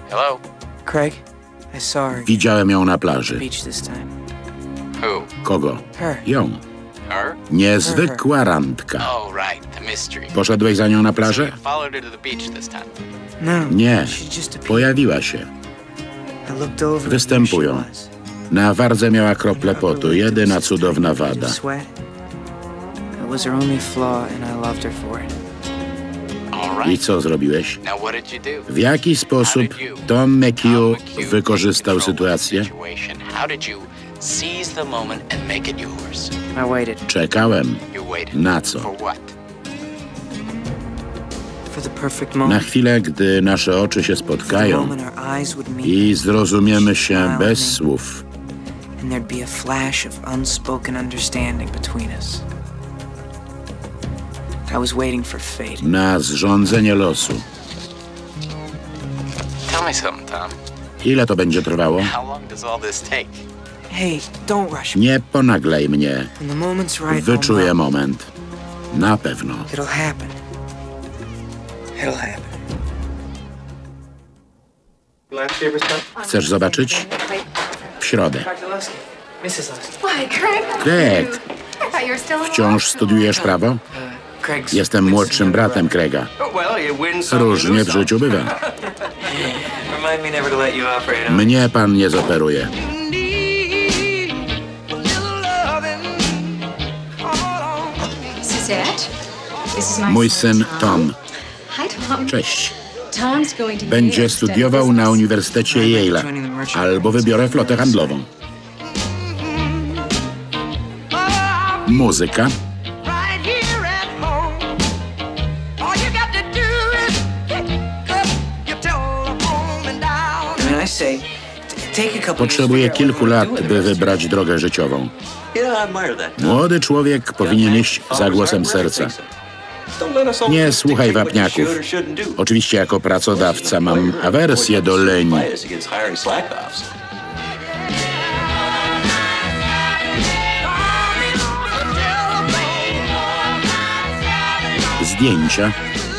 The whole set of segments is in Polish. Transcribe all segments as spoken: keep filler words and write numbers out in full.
Hello? Craig, I saw her. Widziałem ją na plaży. Beach this time. Who? Kogo? Her. Ją. Her? Niezwykła randka. Oh, right, the mystery. Poszedłeś za nią na So plażę? you followed her to the beach this time. No. Nie. She just appeared. Pojawiła się. I looked over. and Występują. there she was. Na wardze miała krople potu. Jedyna cudowna wada. Sweat. That was her only flaw, and I loved her for it. All I right. co zrobiłeś? Now what did you do? W jaki sposób Tom McHugh wykorzystał sytuację? How did you seize the moment and make it yours? I waited Czekałem. You waited. Na co? For what? for the perfect Na moment. chwilę, gdy nasze oczy się For the spotkają moment our eyes would meet. i zrozumiemy się bez słów. And there'd be a flash of unspoken understanding between us. I was waiting for fate. Na zrządzenie losu. Tell me something, Tom. Ile to będzie trwało? How long does all this take? Hey, don't rush me. Nie ponaglej mnie. When the moment's right, I'll Wyczuję know. moment. Na pewno. It'll happen. It'll happen. Chcesz zobaczyć? W środę. missus Lusky. Why, Craig? Craig, I thought you were still in wciąż studiujesz prawo? Craig's Jestem młodszym bratem Craiga. Różnie w życiu bywa. Remind me never to let you operate on. Mnie pan nie zoperuje. This is it? This is my Mój syn Tom. Hi, Tom. Cześć. Tom's going to Będzie Yale studiował study na business. Uniwersytecie Yale'a. Albo wybiorę flotę handlową. Muzyka. Right here at home. All you got to do is pick up your telephone and dial. I mean, I say, t- take a couple Potrzebuje years to figure kilku out what lat, we're doing by the rest of wybrać drogę życiową. Yeah, I admire that. Młody człowiek powinien iść za głosem serca. Nie słuchaj wapniaków. Oczywiście jako pracodawca mam awersję do leni. Zdjęcia.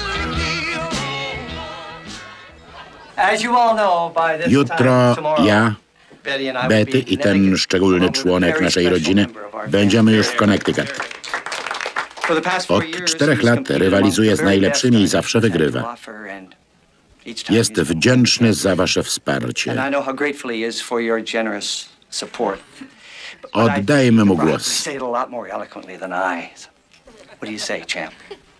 As you all know, by this Jutro time tomorrow, ja, Betty and I will Betty be i in ten Connecticut. szczególny Over the członek very naszej special rodziny member of our będziemy już w family. Connecticut. For the past four Od years, czterech he's lat competed rywalizuje among z the very najlepszymi i best zawsze that wygrywa. can offer, and each time Jest he's been wdzięczny za wasze wsparcie. And I know how grateful he is for your generous support. But I Oddajmy mu think you głos. probably say it a lot more eloquently than I. What do you say, champ?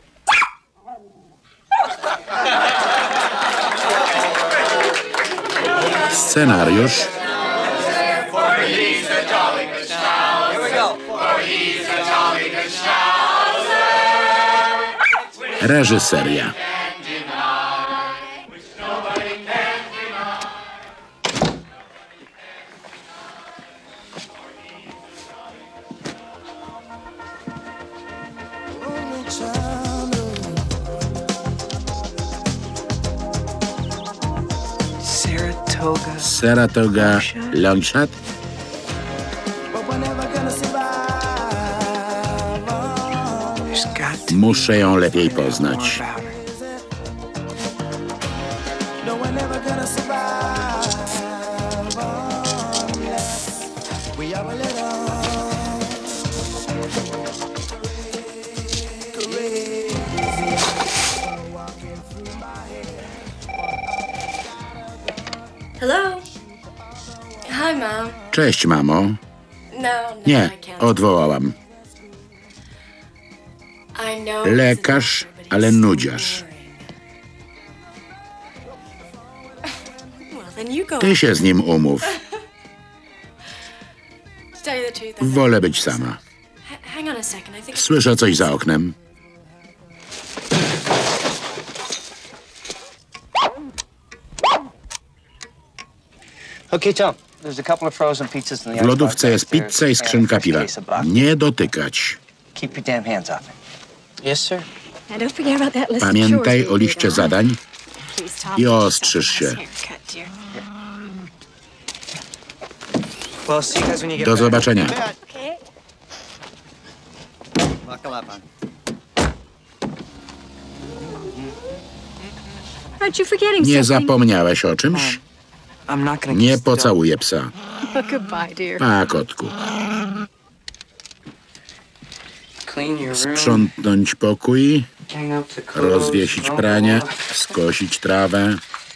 Scenariusz Here we go. reżyseria. Saratoga. Saratoga Longshot. There's got to Muszę ją lepiej be more poznać. about her. Hello? Hi, Mom. Cześć, mamo. No, no, Nie, I can't. odwołałam. I know Lekarz, ale nudziarz. Well, then you go. Ty się z nim umów. To tell you the truth, I think- Wolę być sama. H- hang on a second. I think I- Słyszę coś za oknem. Okay, Tom. There's a couple of frozen pizzas in the W lodówce jest pizza i skrzynka piwa. Nie dotykać. Keep your damn hands off it. Yes, sir. And don't forget about that list of Pamiętaj chores o we liście did, huh? zadań Please, Tom, i don't ostrzyż stop się. this haircut, dear. Well, see you guys when you get Do back. zobaczenia. Okay. Buckle up, hon. Aren't you forgetting Nie something? zapomniałeś o czymś? I'm not gonna Nie kiss the dog. pocałuję psa. Goodbye, dear. Pa, kotku. Clean your room, Sprzątnąć pokój, hang up the clothes, rozwiesić don't pranie, walk. skosić trawę.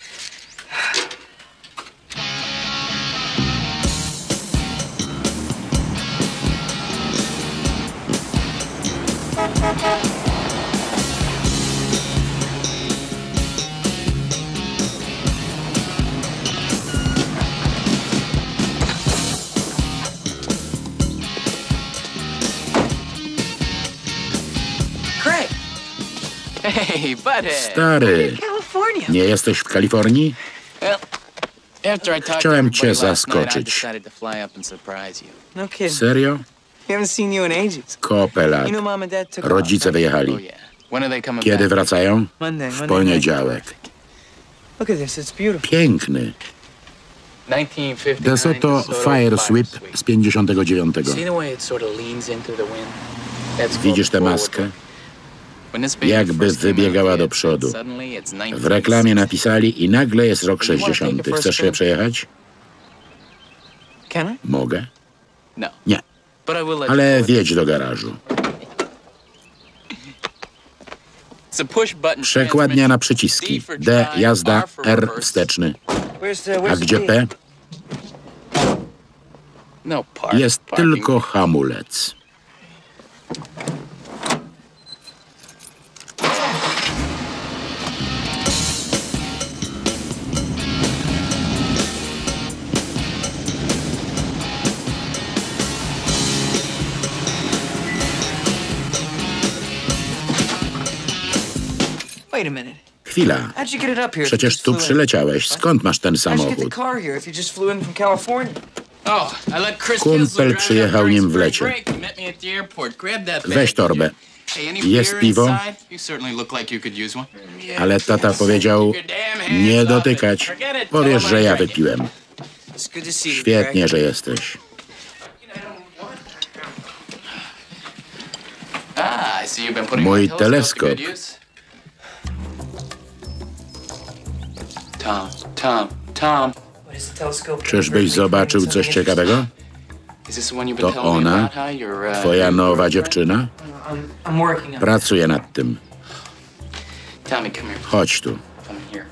Craig, Hey, butthead. Stary, California. nie jesteś w Kalifornii? Well, after I talked to Chciałem cię everybody last night, I zaskoczyć. decided to fly up and surprise you. No kidding. Serio? We haven't seen you in ages. Kopę lat. You know, Mom and Dad took Rodzice Oh wyjechali. yeah. When are they coming Kiedy back? wracają? Monday, W Monday poniedziałek. night. Look at this, it's beautiful. Piękny. nineteen fifty-nine DeSoto Fire Sweep z pięćdziesiątego dziewiątego. See the way it sort of leans into the wind? That's Widzisz tę called maskę? forward. When this baby Jakby first came out, wybiegała do Dad przodu. said suddenly it's W nineteen reklamie sixty. napisali i nagle jest rok sześćdziesiąty. Chcesz się przejechać? Can I? Mogę. No. Nie, But I will let ale you wjedź do garażu. It's a push button Przekładnia na transmission. przyciski. D for D drive, jazda, R for R reverse. wsteczny. Where's the, A where's gdzie the P? No park, Jest parking. tylko hamulec. Wait a minute. Chwila. How'd you get it up here? if you Przecież just tu flew in? przyleciałeś. Skąd masz ten How'd you get the samochód? car here if you just flew in from California? Oh, I let Chris Kumpel Kinsler drive it przyjechał up during nim w spring lecie. break. He met me at the airport. Grab that bag, Weź torbę. would you? Hey, any Jest beer piwo? inside? You certainly look like you could use one. Ale tata powiedział, Your damn hands nie off it. dotykać. Forget it. Powiesz, Tell że him I ja drank it. wypiłem. It's good to see you, Świetnie, Craig. że jesteś. Ah, I see you've been putting Mój my telescope to teleskop. good use. Tom, Tom, Tom. What is the telescope? Czyżbyś zobaczył coś ciekawego? Is this the one you've been To telling me ona, about? How you're, uh, twoja you're- nowa dziewczyna? I'm, I'm working on it. Pracuję nad tym. Tommy, come here. Chodź tu. Come here.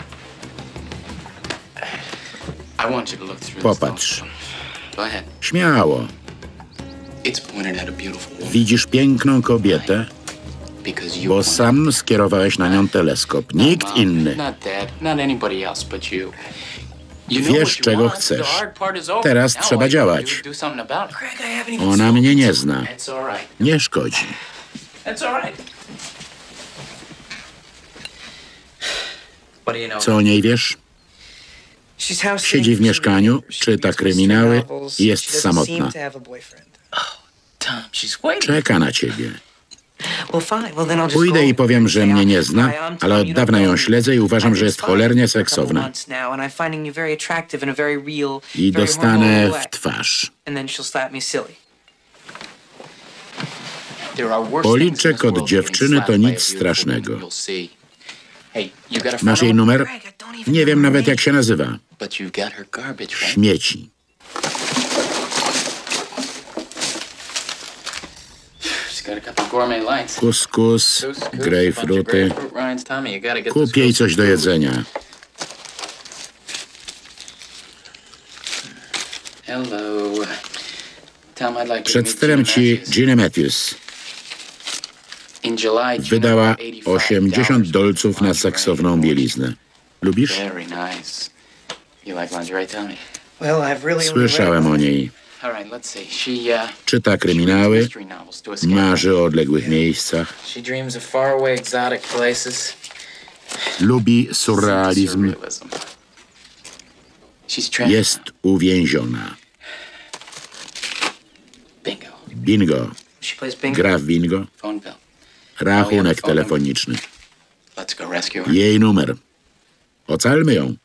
I want you to look through Popatrz. this. Go ahead. Śmiało. It's pointed at a beautiful woman Widzisz piękną kobietę, because you bo want sam skierowałeś na nią teleskop. Nikt Mom, inny. Not dad, not anybody else but you. You know Wiesz, what you czego want. chcesz. The hard part is over. Teraz Now trzeba all you gotta działać. do is do something about it. Craig, I haven't even Ona mnie nie zna. That's all right. Nie szkodzi. That's all right. What do you know? Co o niej wiesz? She's house Siedzi w mieszkaniu, czyta kryminały i jest samotna. Tom, she's waiting. Czeka na ciebie. Pójdę i powiem, że mnie nie zna, ale od dawna ją śledzę i uważam, że jest cholernie seksowna. I dostanę w twarz. There are worse Policzek things in this od world dziewczyny than to being nic slapped by a strasznego. beautiful woman, you'll see. Hey, you got a phone Masz jej number? numer? Nie wiem nawet, jak się nazywa. But you've got her garbage, right? Śmieci. She's got a couple gourmet lights. Kuskus, Goose, goose, a bunch of grejpfruty. grapefruit rinds. Tommy, you gotta get Kup this jej goose. coś do jedzenia. Hello. Tom, I'd like to Przedstawiam meet ci Gina Matthews. Ginę Matthews. In July, Gina Wydała bought eighty-five osiemdziesiąt dollars dolców na lingerie seksowną for you. bieliznę. Lubisz? Very nice. You like lingerie, Tommy? Słyszałem o niej. All right, let's see. She, uh, Czyta she reads kryminały, mystery novels to escape. marzy o odległych miejscach, She dreams of faraway, exotic places. lubi surrealizm, Surrealism. She's trapped. jest uwięziona. Bingo. Bingo. Gra w bingo. Phone bill. Rachunek telefoniczny. Let's go rescue her. Jej numer. Ocalmy ją.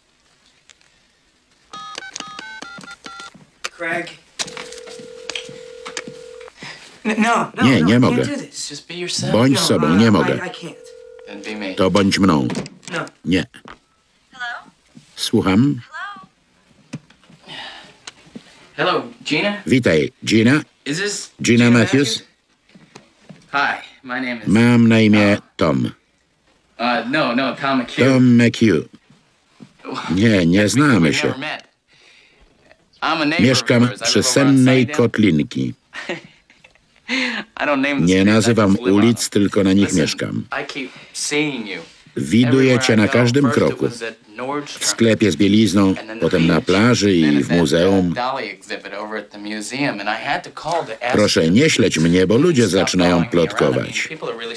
Craig. No, no, Nie, no, nie I mogę. can't do this. Just be yourself. Bądź No, sobą, I- nie I- mogę. I can't. Then be me. To bądź mną. Nie. Słucham. Hello, Gina? Witaj, Gina. Is this Gina Matthews? Hi, my name is... Mam na imię Tom. Uh, no, no, Tom McHugh. Tom McHugh. Nie, nie znamy się. Never met. I'm a neighbor Mieszkam of yours. I przy live over on Sennej Sunnydale. Kotlinki. I don't name the Nie streets, I nazywam just live on ulic, them. tylko na nich Listen, mieszkam. I keep seeing you. Widuję cię na każdym kroku. W sklepie z bielizną, potem na plaży i w muzeum. Proszę, nie śledź mnie, bo ludzie zaczynają plotkować.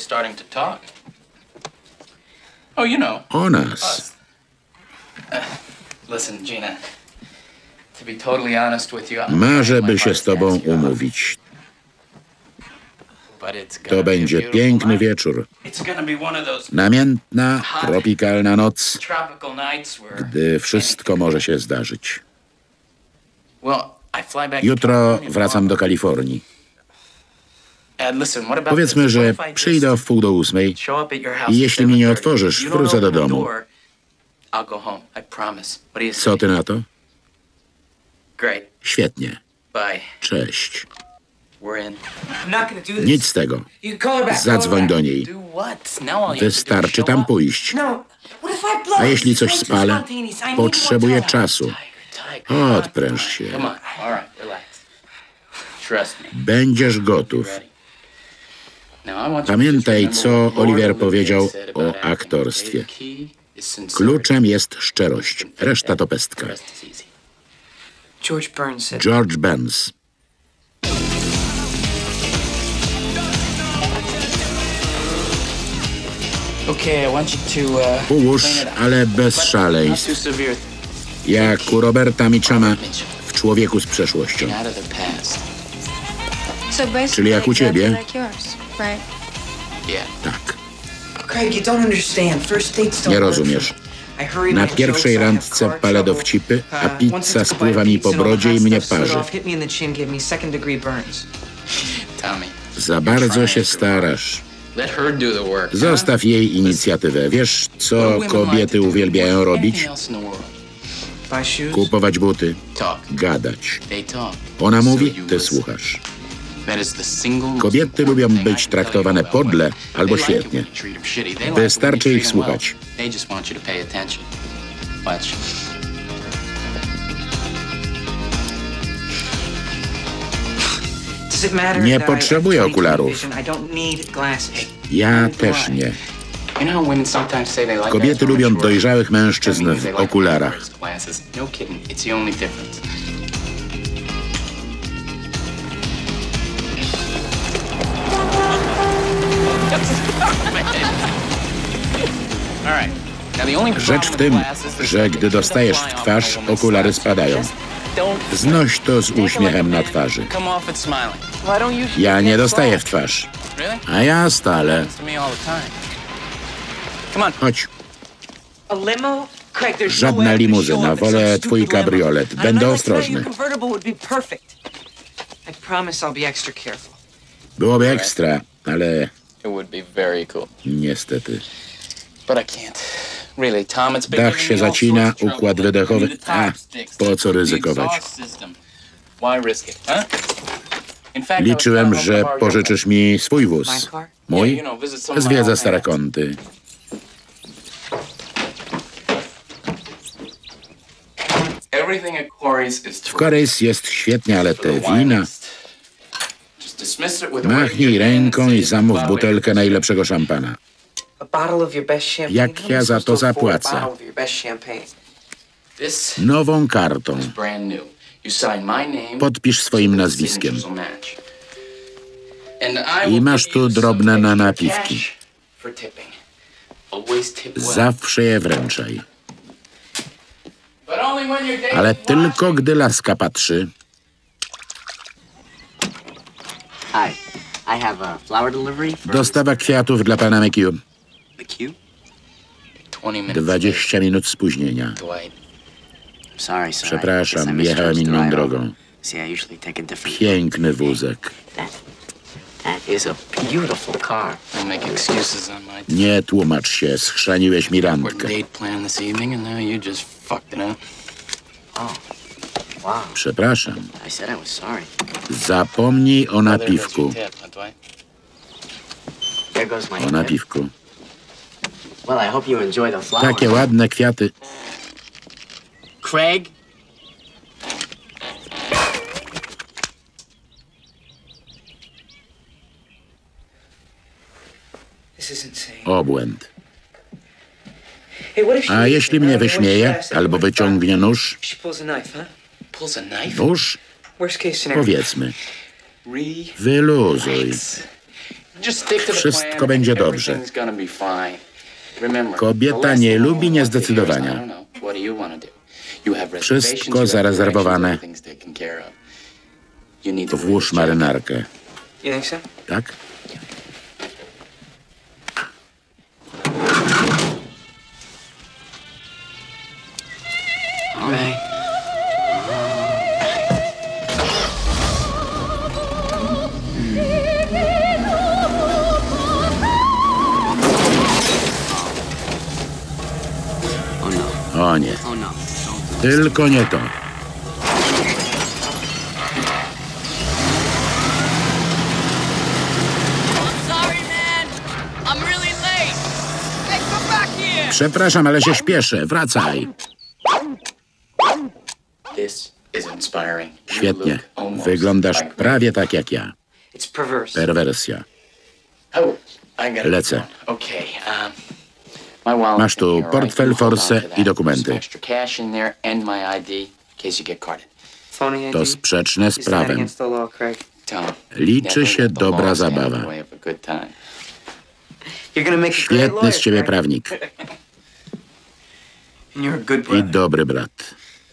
O nas. Marzę, by się z tobą umówić. To będzie piękny wieczór. Namiętna, tropikalna noc, gdy wszystko może się zdarzyć. Jutro wracam do Kalifornii. Powiedzmy, że przyjdę w pół do ósmej i jeśli mi nie otworzysz, wrócę do domu. Co ty na to? Świetnie. Cześć. Nic z tego. Zadzwoń do niej. Wystarczy tam pójść. A jeśli coś spalę, potrzebuję czasu. Odpręż się. Będziesz gotów. Pamiętaj, co Oliver powiedział o aktorstwie. Kluczem jest szczerość. Reszta to pestka. George Burns said, George Burns. Ułóż, ale bez szaleństw. Jak u Roberta Mitchama w Człowieku z przeszłością. Czyli jak u ciebie? Tak. Craig, you don't understand. First dates don't Nie work. rozumiesz. I hurry Na my pierwszej jokes up, randce car palę trouble. dowcipy, a Uh, pizza once it's spływa five mi po beats and all brodzie the i hot mnie stuff sort parzy. off, hit me in the chin, gave me second degree burns. Tommy, Za bardzo się starasz. let her do the work. huh? Zostaw jej inicjatywę. Wiesz, co Women like kobiety to do uwielbiają more than robić? anything else in the world. Buy shoes? Kupować buty, Talk. gadać. They talk. Ona So mówi, you ty listen. słuchasz. That is the single most Kobiety lubią important thing być I can tell you traktowane about podle women. albo They like it świetnie. when you treat them shitty. They like it when you Wystarczy treat ich them słuchać. well. They just want you to pay attention. Watch. Does it matter Nie that I have potrzebuję twenty twenty okularów. vision? I don't need glasses. Ja też nie. You know how women sometimes say they like Kobiety guys who are lubią mature? dojrzałych mężczyzn That means w they like okularach. men with glasses. No kidding. It's the only difference. All right. Now the only Rzecz w tym, że gdy dostajesz w twarz, okulary spadają. Znoś to z uśmiechem na twarzy. Ja nie dostaję w twarz, a ja stale. Chodź, A limo? Craig, there's no Żadna way I can limuzyna, show up in wolę some twój stupid limo. kabriolet. And a Będę nice ostrożny. Toyota convertible would be perfect. I promise I'll be extra careful. Byłoby ekstra, ale It would be very cool. niestety. But I can't. Really, Tom, it's been Dach giving się me all zacina, sorts of trouble. układ wydechowy. I mean, the A, top sticks, po co the ryzykować? exhaust system. Why risk it, huh? In fact, I was Liczyłem, planning on że borrowing pożyczysz mi swój My wóz. car? your- Mój? Yeah, you know, visit some of my Zwiedzę old stare parents. kąty. Everything at Corey's is W Corys jest świetnie, ale te wina... Just dismiss it with a wave of Machnij your hand and ręką say i it's zamów bottle of butelkę your najlepszego szampana. A bottle of your best champagne? Jak How am I ja za supposed to afford a zapłacę? bottle of your best champagne? This Nową kartą. is brand new. You sign my name. Podpisz swoim so the nazwiskiem. signatures will match. And I I will masz give tu you some drobne na extra napiwki. cash for tipping. Always tip well. Zawsze je wręczaj. But only when your date Ale is tylko gdy laska patrzy. Hi, I have a flower delivery for Dostawa kwiatów dla pana McHugh. the queue. twenty minutes. dwadzieścia minut spóźnienia. Dwight. I'm sorry, sir. I guess I Przepraszam, jechałem misjudged the inną ride drogą. home. See, I usually take a different Piękny wózek. That. That is a beautiful car. I make excuses on my Nie tłumacz się, schrzaniłeś mi randkę. date plan this evening, and now you just fucked it up. Oh, wow. Przepraszam. I said I was sorry. Zapomnij o napiwku. There goes my O napiwku. Well, I hope you enjoy the flowers. Takie ładne kwiaty. Craig? This is insane. Obłęd. Hey, what if she A jeśli mnie wyśmieje albo wyciągnie nóż? She pulls a knife, huh? Pulls a knife? Nóż? Worst case scenario. Powiedzmy. Re- Wyluzuj. Just stick to the Wszystko plan. będzie dobrze. Everything's gonna be fine. Remember, Kobieta the last nie thing I lubi want niezdecydowania. to do is, I don't know, what do you wanna do? You have Wszystko reservations, you have zarezerwowane. directions, everything's taken care of. You need to Włóż marynarkę. You think so? Tak? All right. Oh no. O nie. Oh no. Don't. Tylko nie to. Przepraszam, ale się śpieszę. Wracaj. This is inspiring. You Świetnie. look almost Wyglądasz like me. prawie tak jak ja. It's perverse. Perwersja. Oh, I gotta Lecę. get going. Okay, um, my wallet's Masz tu in here, all right? portfel, You hold on forsę to that. i dokumenty. Some extra cash in there and my I D in case you get carded. Phony I D. To sprzeczne z Is that prawem. against the law, Craig? Tell 'em. Liczy Never się let the dobra law stand in zabawa. the way of a good time. You're gonna make a great Świetny lawyer, z ciebie Craig. prawnik. And you're a good I brother. dobry brat.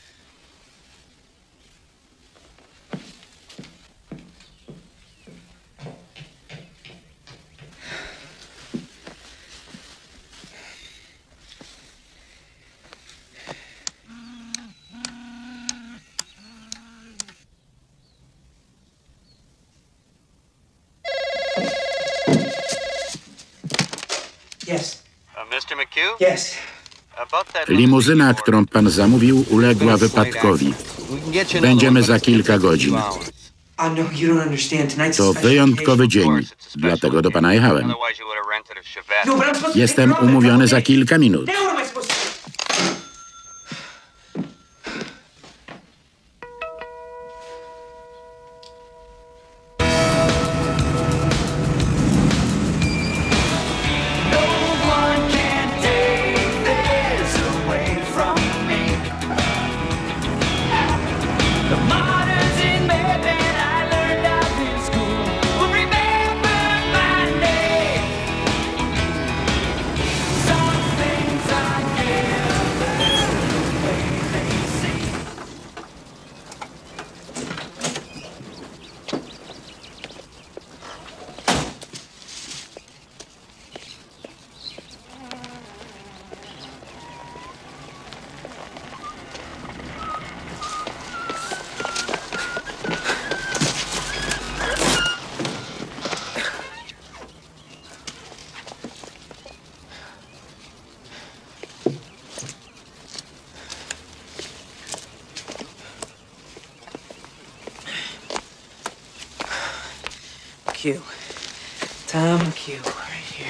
Yes. Uh, mister McHugh? Yes. About that Limuzyna, którą pan zamówił, uległa wypadkowi. Będziemy za kilka godzin. Oh, no, you don't understand. Tonight's a To special wyjątkowy occasion. dzień, dlatego do pana jechałem. Otherwise you would have rented a Chevette. No, but I'm supposed to Jestem pick her up in a umówiony couple za days. kilka minut. Now what am I supposed to do? Q. Tom Q. Right here.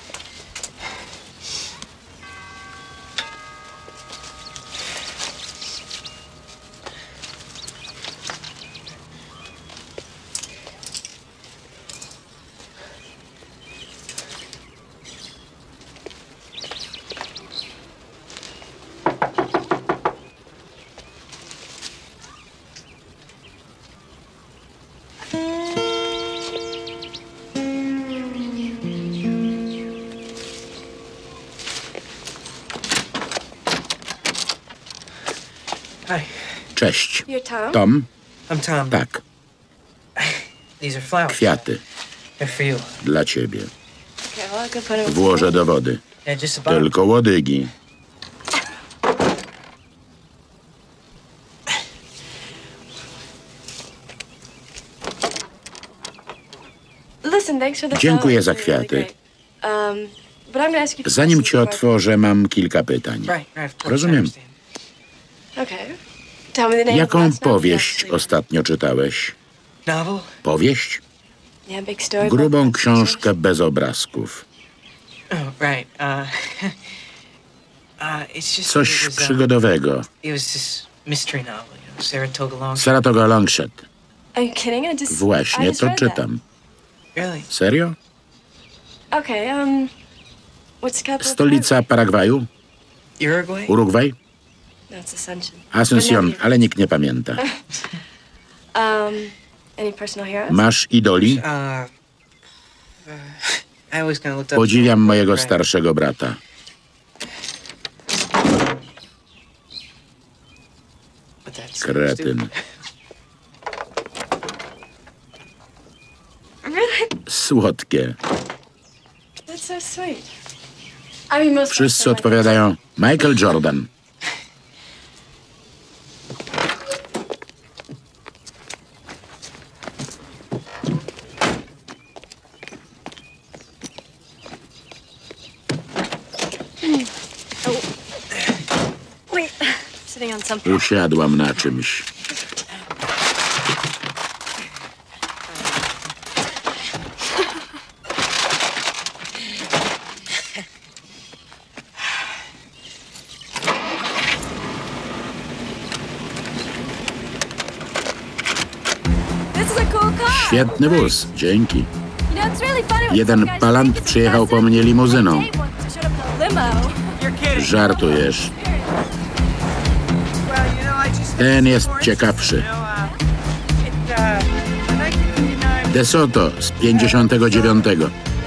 Hi, Cześć. You're Tom? Tom? I'm Tom. Tak. These are flowers. Kwiaty. They're for you. Dla ciebie. Okay, well, I could put him Włożę do wody. Yeah, just about. Tylko łodygi. Dziękuję za kwiaty. Zanim ci otworzę, mam kilka pytań. Rozumiem. Jaką powieść ostatnio czytałeś? Powieść? Grubą książkę bez obrazków. Coś przygodowego. Saratoga Longshot. Właśnie to czytam. Serio? Stolica Paragwaju? Urugwaj? Asuncion, ale nikt nie pamięta. Masz idoli? Podziwiam mojego starszego brata. Kretyn. Słodkie. Wszyscy odpowiadają Michael Jordan. Usiadłam na czymś. Świetny wóz, dzięki. Jeden palant przyjechał po mnie limuzyną. Żartujesz. Ten jest ciekawszy. De Soto z pięćdziesiątego dziewiątego.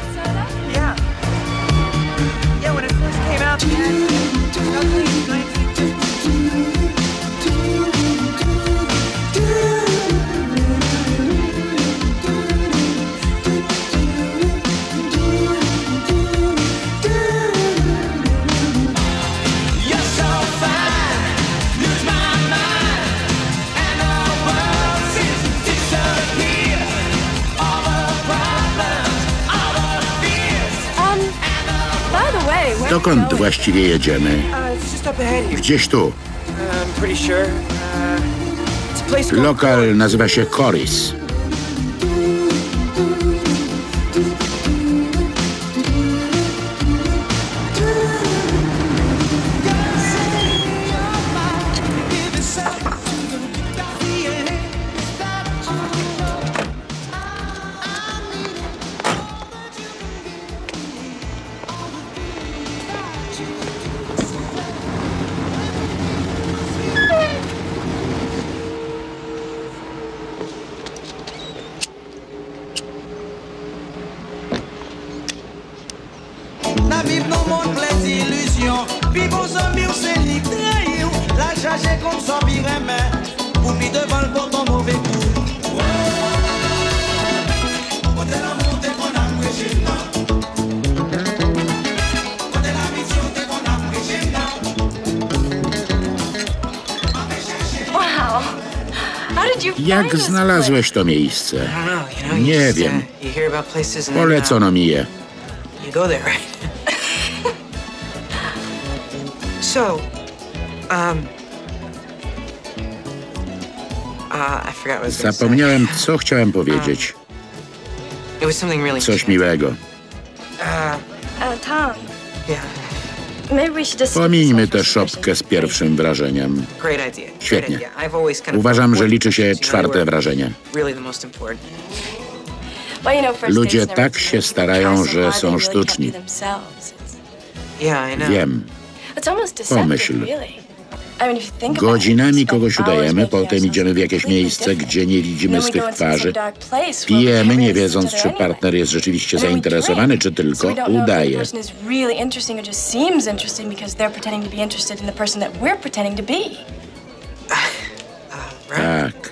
Dokąd właściwie jedziemy? Gdzieś tu. Lokal nazywa się Cory's. Jak znalazłeś to miejsce? Nie wiem. Polecono mi je. Zapomniałem, co chciałem powiedzieć. Coś miłego. Pomińmy tę szopkę z pierwszym wrażeniem. Świetnie. Uważam, że liczy się czwarte wrażenie. Ludzie tak się starają, że są sztuczni. Wiem. Pomyśl. Godzinami kogoś udajemy, potem idziemy w jakieś miejsce, gdzie nie widzimy swych twarzy. Pijemy, nie wiedząc, czy partner jest rzeczywiście zainteresowany, czy tylko udaje. Tak.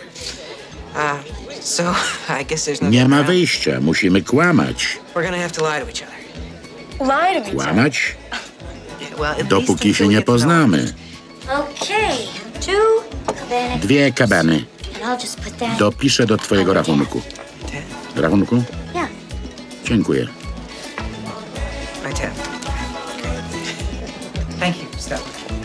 Nie ma wyjścia, musimy kłamać. Kłamać? Dopóki się nie poznamy. Dwie kabany. Dopiszę do twojego rachunku. Rachunku? Dziękuję. Right tap. Thank you, Stella.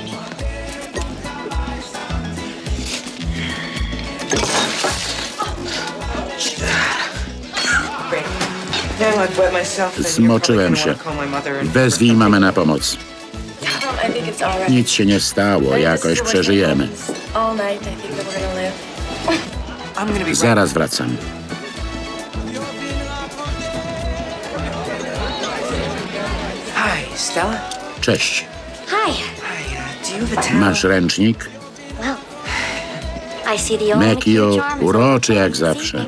Zmoczyłem się. Wezwij mamę na pomoc. Nic się nie stało, jakoś przeżyjemy. Zaraz wracam. Hi, Stella. Cześć. Hi. Masz ręcznik? I see the old Mekio, charm is uroczy jak zawsze.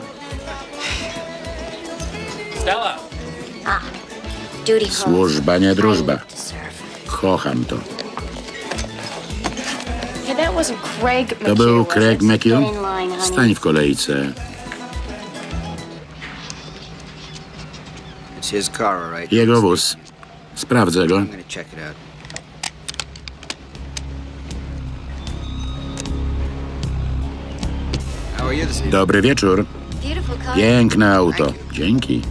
Stella! Ah, duty calls. Służba, nie drużba. I need to serve. Kocham to. Hey, that wasn't Craig To McHugh, był was Craig it? McHugh? Get in line, honey. Stań w kolejce. It's his car, all right? Jego wóz. Sprawdzę go. I'm gonna check it out. How are you this evening? Dobry wieczór. Beautiful car. Piękne auto. Dzięki.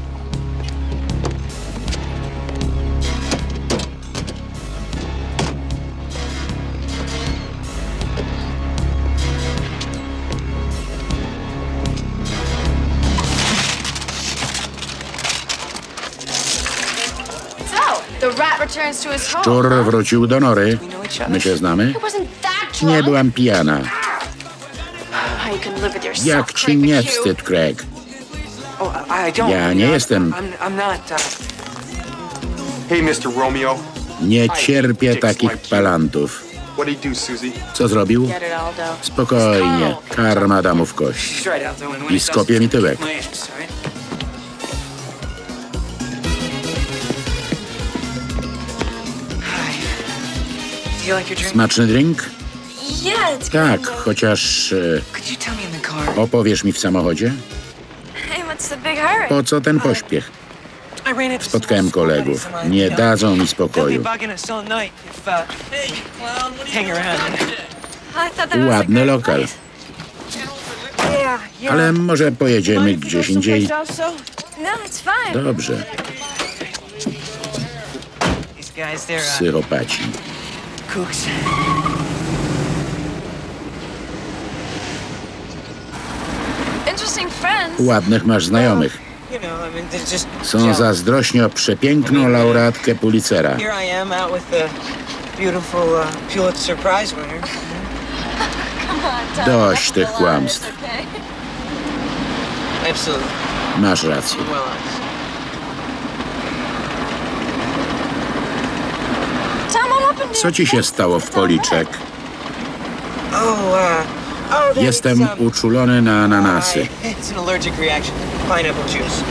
The rat returns to his home. Szczur wrócił do nory. My się znamy? It wasn't that drunk. Nie byłam pijana. How you can live with yourself, Jak ci Craig nie McHugh. wstyd, Craig? Oh, I I don't. Ja nie jestem. I'm, I'm not. Uh... Hey, mister Romeo. Nie cierpię takich palantów. What did he do, Susie? Co zrobił? Get it, Aldo. Spokojnie. Karma da mu w kość. She's right, Aldo. And when I it skopie does, mi tyłek. my ass, all right? Hi. Do you like your drink? Smaczny drink? Yeah, it's Tak, chociaż e, Could you tell me in the car? opowiesz mi w samochodzie? Hey, what's the big hurry? Po co ten pośpiech? I ran into Spotkałem some kolegów. buddies of mine. Nie dadzą mi They'll be spokoju. bugging us all night if, uh, hang around. I thought that was a Ładny great lokal. place. Yeah, yeah. Ale może pojedziemy gdzieś indziej? No, it's fine. Dobrze. These guys, they're uh, Psychopaci. kooks. Interesting friends. Ładnych masz znajomych. You know, I mean, they're just Są jealous. zazdrośni o przepiękną laureatkę Pulitzera. Here I am out with the beautiful uh, Pulitzer Prize winner. Come on, Tom. Dość That's tych the kłamstw. line, okay? Absolutely. Masz rację. Well, uh, Tom, what happened to Co ci się stało w policzek? oh, uh, oh, that Jestem is, um, uczulony na ananasy. I- It's an allergic reaction. Pineapple juice.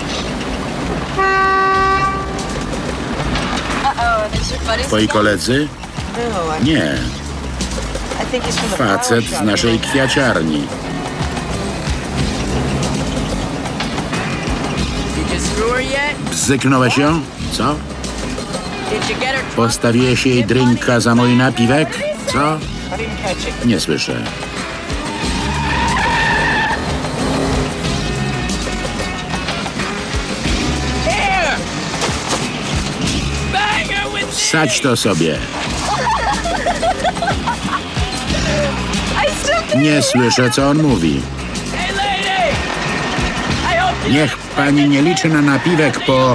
Uh-oh, there's your buddies. Twoi koledzy? No, I, Nie. I think it's from the flower Facet shop. z naszej kwiaciarni. Bzyknąłeś ją? Co? Postawiłeś jej drinka za mój napiwek? Co? I didn't catch it. Nie słyszę. Wsadź to sobie. Nie słyszę, co on mówi. Niech pani nie liczy na napiwek po...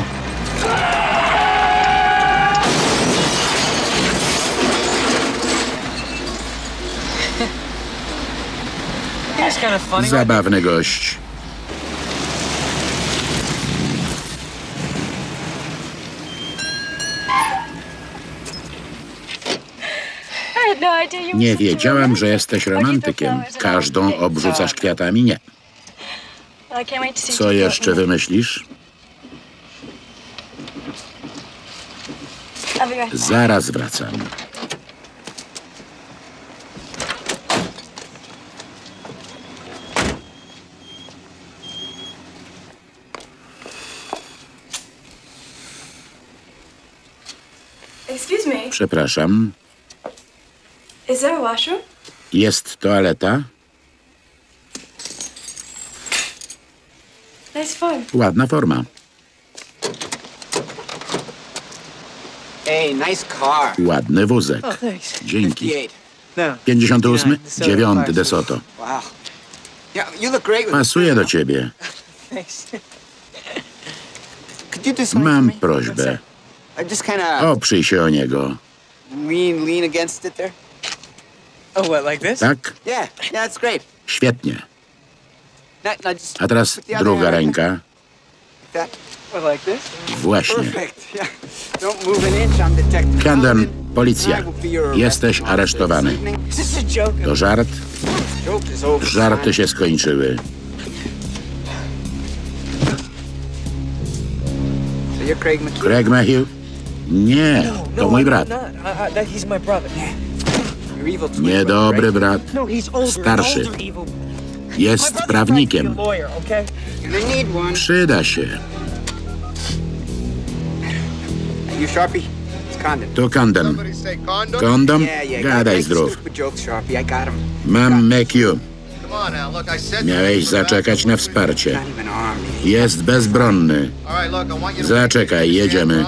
It's kind of funny. Zabawny gość. I had no idea you were Nie such a wiedziałam, że romantic. jesteś romantykiem. Każdą obrzucasz kwiatami? Nie. Well, I can't wait to see Co you jeszcze wymyślisz? I'll be right back. Zaraz wracam. Excuse me, Przepraszam. is there a washroom? Jest toaleta? Nice form. Ładna forma. Hey, nice car. Ładny wózek. Oh, thanks. Dzięki. No. pięćdziesiąty ósmy? dziewiąty DeSoto. Wow. Yeah, you look great with Pasuje do ciebie. Thanks. Could you do something Mam for me? prośbę. I just kind of Oprzyj się o niego. lean, lean against it there. Oh, what, like this? Tak? Yeah, yeah, that's great. Świetnie. Now, now just A teraz put the other druga hand ręka. like that. What, like this? Właśnie. Perfect. Yeah. Don't move an inch. I'm Detective Camden, Condon. policja. I will be your arrest Jesteś officer aresztowany. this evening. Is this a joke? To żart? Joke is over. Żarty się skończyły. So you're Craig McKee? Craig Mayhew? Nie, to mój brat. No, no, uh, that, he's my brother. Your evil twin Niedobry brother, brat. No, he's older. Starszy. Older evil. My Jest brother's prawnikiem. trying to be a lawyer, okay? right? You're gonna need one. Przyda się. You Sharpie? It's Condon. To Camden. Kondom? Yeah, yeah. Gadaj Make zdrów. stupid jokes, Sharpie. I got him. Mam McHugh. Miałeś zaczekać na wsparcie. Not even armed. Jest bezbronny. Zaczekaj, jedziemy.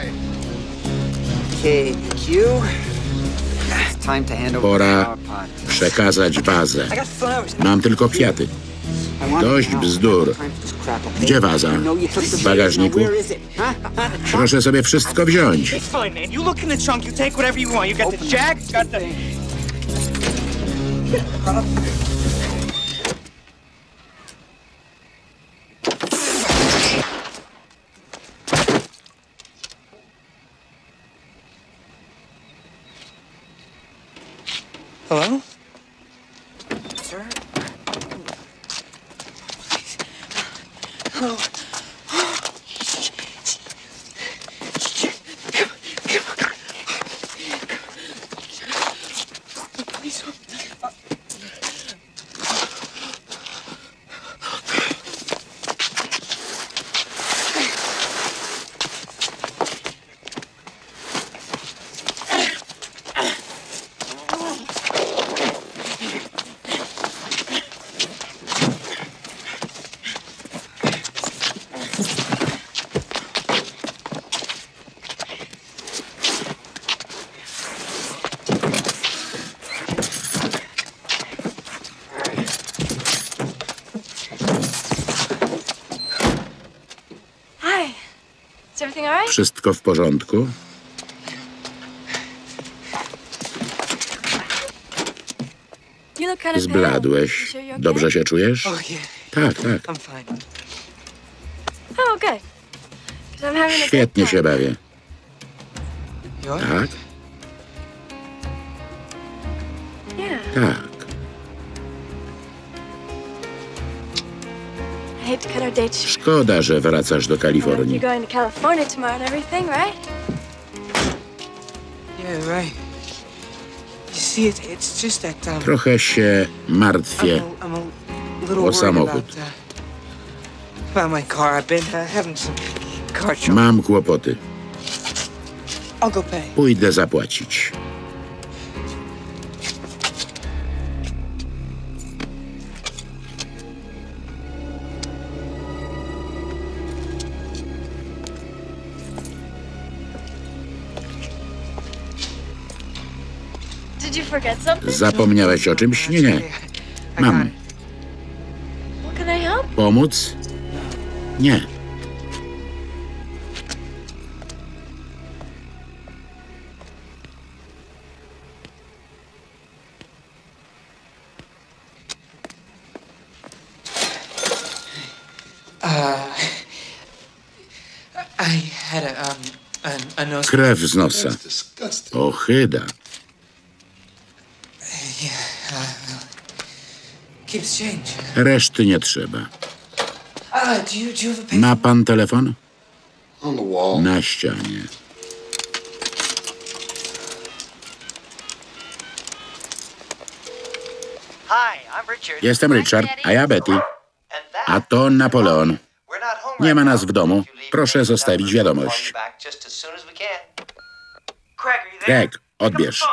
Okay, Q. It's time to hand over Pora the power pod. przekazać bazę. I got flowers. Mam tylko kwiaty. I want Dość to know. bzdur. Time for this crap, okay? Gdzie waza? I know you took the W bagażniku? Where is it? Huh? Huh? Proszę sobie wszystko wziąć. It's fine, man. You look in the trunk, you take whatever you want. You got the jack, you got the... Hello? Sir? Hello? Please. Hi. Is everything all right? Wszystko w porządku? You look kind of Zbladłeś. Sure you're okay? Dobrze się czujesz? Oh, yeah. Tak, tak. I'm fine. Oh, good. 'Cause I'm having a Świetnie good się time. bawię. You are? Tak? Yeah. Tak. I hate to cut our date short. Szkoda, że wracasz do You're Kalifornii. going to California tomorrow and everything, right? Yeah, right. You see, it, it's just that, um... Trochę się I'm martwię a, I'm a little o worried samochód. about, uh, about my car. I've been uh, having some car trouble. Mam kłopoty. I'll go pay. Pójdę zapłacić. Did you forget something? Zapomniałeś o czymś? Nie, nie. I got Mam. it. What can I help? Pomóc? Nie. Uh, I had a, um, an, a nose... Krew z nosa. Ochyda. Yeah, uh, keeps change. Reszty nie trzeba. Uh, do you, do you have a Ma payphone? pan telefon? On the wall. Na ścianie. Hi, I'm Richard. Jestem Richard, a ja Betty. A to Napoleon. Nie ma nas w domu. Proszę zostawić wiadomość. Craig, odbierz.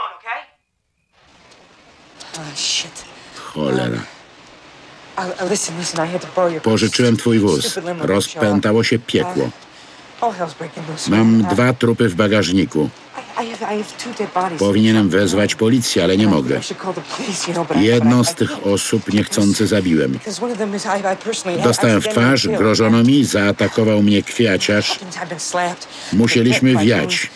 Oh, shit. Cholera. Uh, uh, listen, listen, I had to borrow your... Pożyczyłem twój wóz. stupid limo to show up. Rozpętało się piekło. Mam dwa trupy w bagażniku. Powinienem wezwać policję, ale nie mogę. Jedną z tych osób niechcący zabiłem. Dostałem w twarz, grożono mi, zaatakował mnie kwiaciarz. Musieliśmy wiać.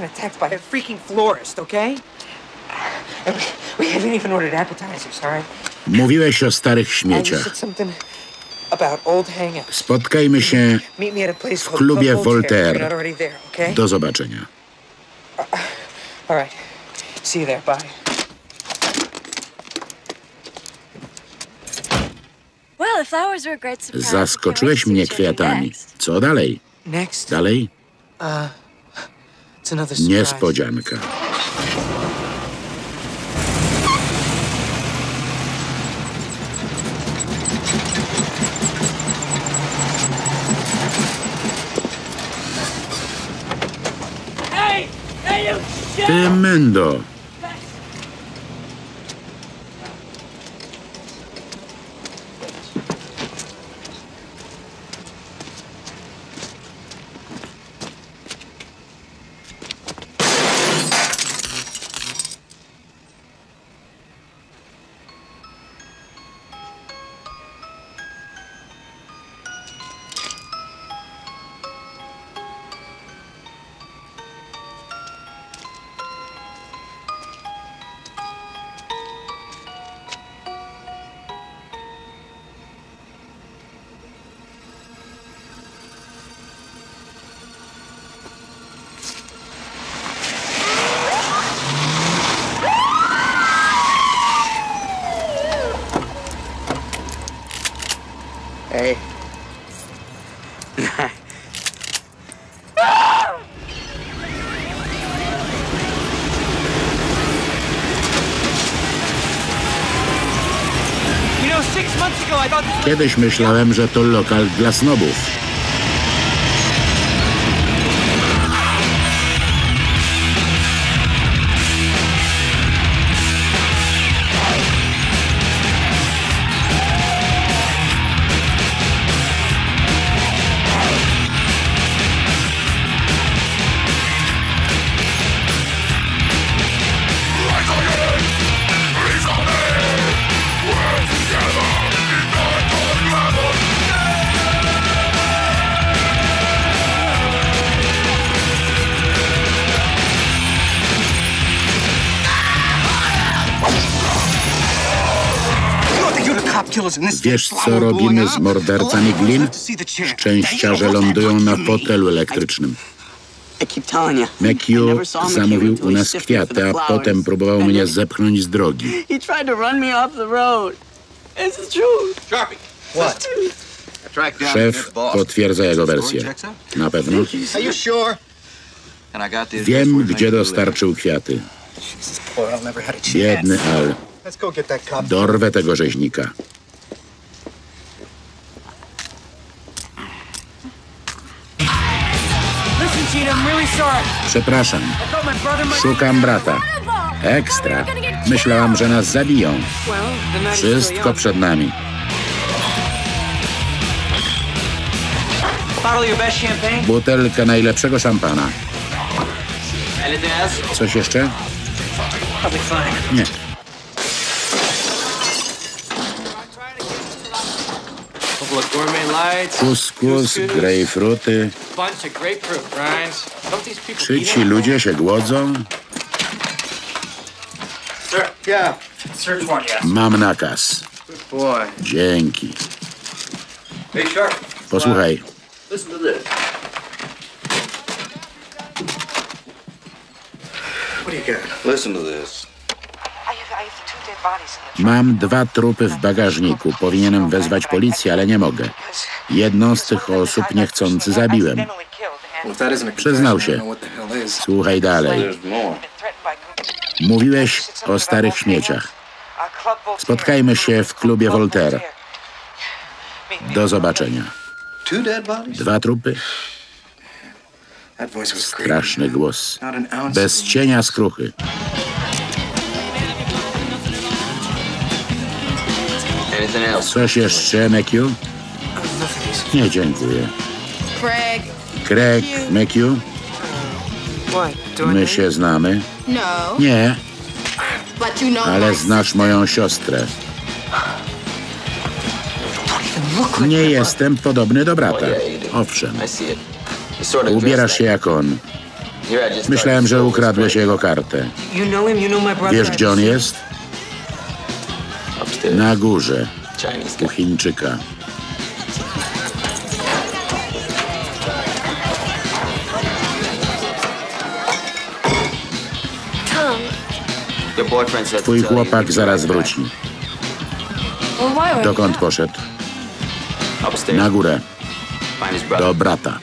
Mówiłeś o starych śmieciach. Spotkajmy się w klubie Voltaire. Do zobaczenia. Zaskoczyłeś mnie kwiatami. Co dalej? Dalej? Niespodzianka. Ty, Mendo! Hey. Kiedyś myślałem, że to lokal dla snobów. Wiesz, co robimy z mordercami glin? Szczęścia, że lądują na fotelu elektrycznym. McHugh zamówił u nas kwiaty, a potem próbował mnie zepchnąć z drogi. Szef potwierdza jego wersję. Na pewno? Wiem, gdzie dostarczył kwiaty. Biedny Al. Dorwę tego rzeźnika. Przepraszam. Szukam brata. Ekstra. Myślałam, że nas zabiją. Wszystko przed nami. Butelka najlepszego szampana. Coś jeszcze? Nie. Kuskus, grejpfruty. Czy ci ludzie się głodzą? Mam nakaz. Dzięki. Posłuchaj. Mam dwa trupy w bagażniku. Powinienem wezwać policję, ale nie mogę. Jedną z tych osób niechcący zabiłem. Przyznał się. Słuchaj dalej. Mówiłeś o starych śmieciach. Spotkajmy się w klubie Voltaire. Do zobaczenia. Dwa trupy? Straszny głos. Bez cienia skruchy. Coś jeszcze, McHugh? Nie, dziękuję. Craig McHugh? My się znamy? Nie, ale znasz moją siostrę. Nie jestem podobny do brata. Owszem. Ubierasz się jak on. Myślałem, że ukradłeś jego kartę. Wiesz, gdzie on jest? Na górze. U Chińczyka. Twój chłopak zaraz wróci. Dokąd poszedł? Na górę. Do brata.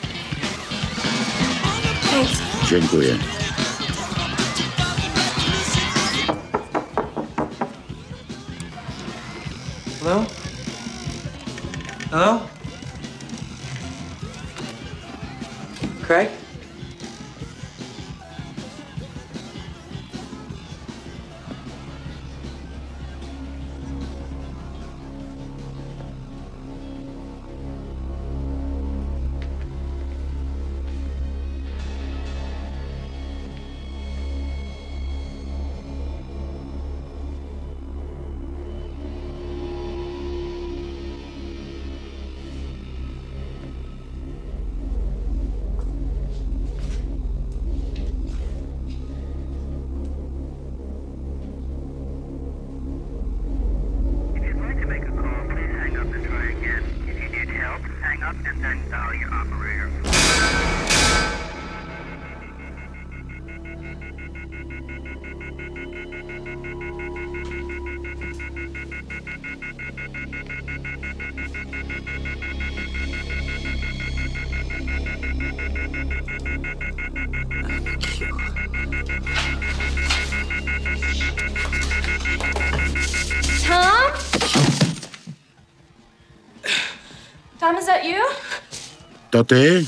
Dziękuję. Hello? Hello? Craig? Tom? Tom, is that you? To ty?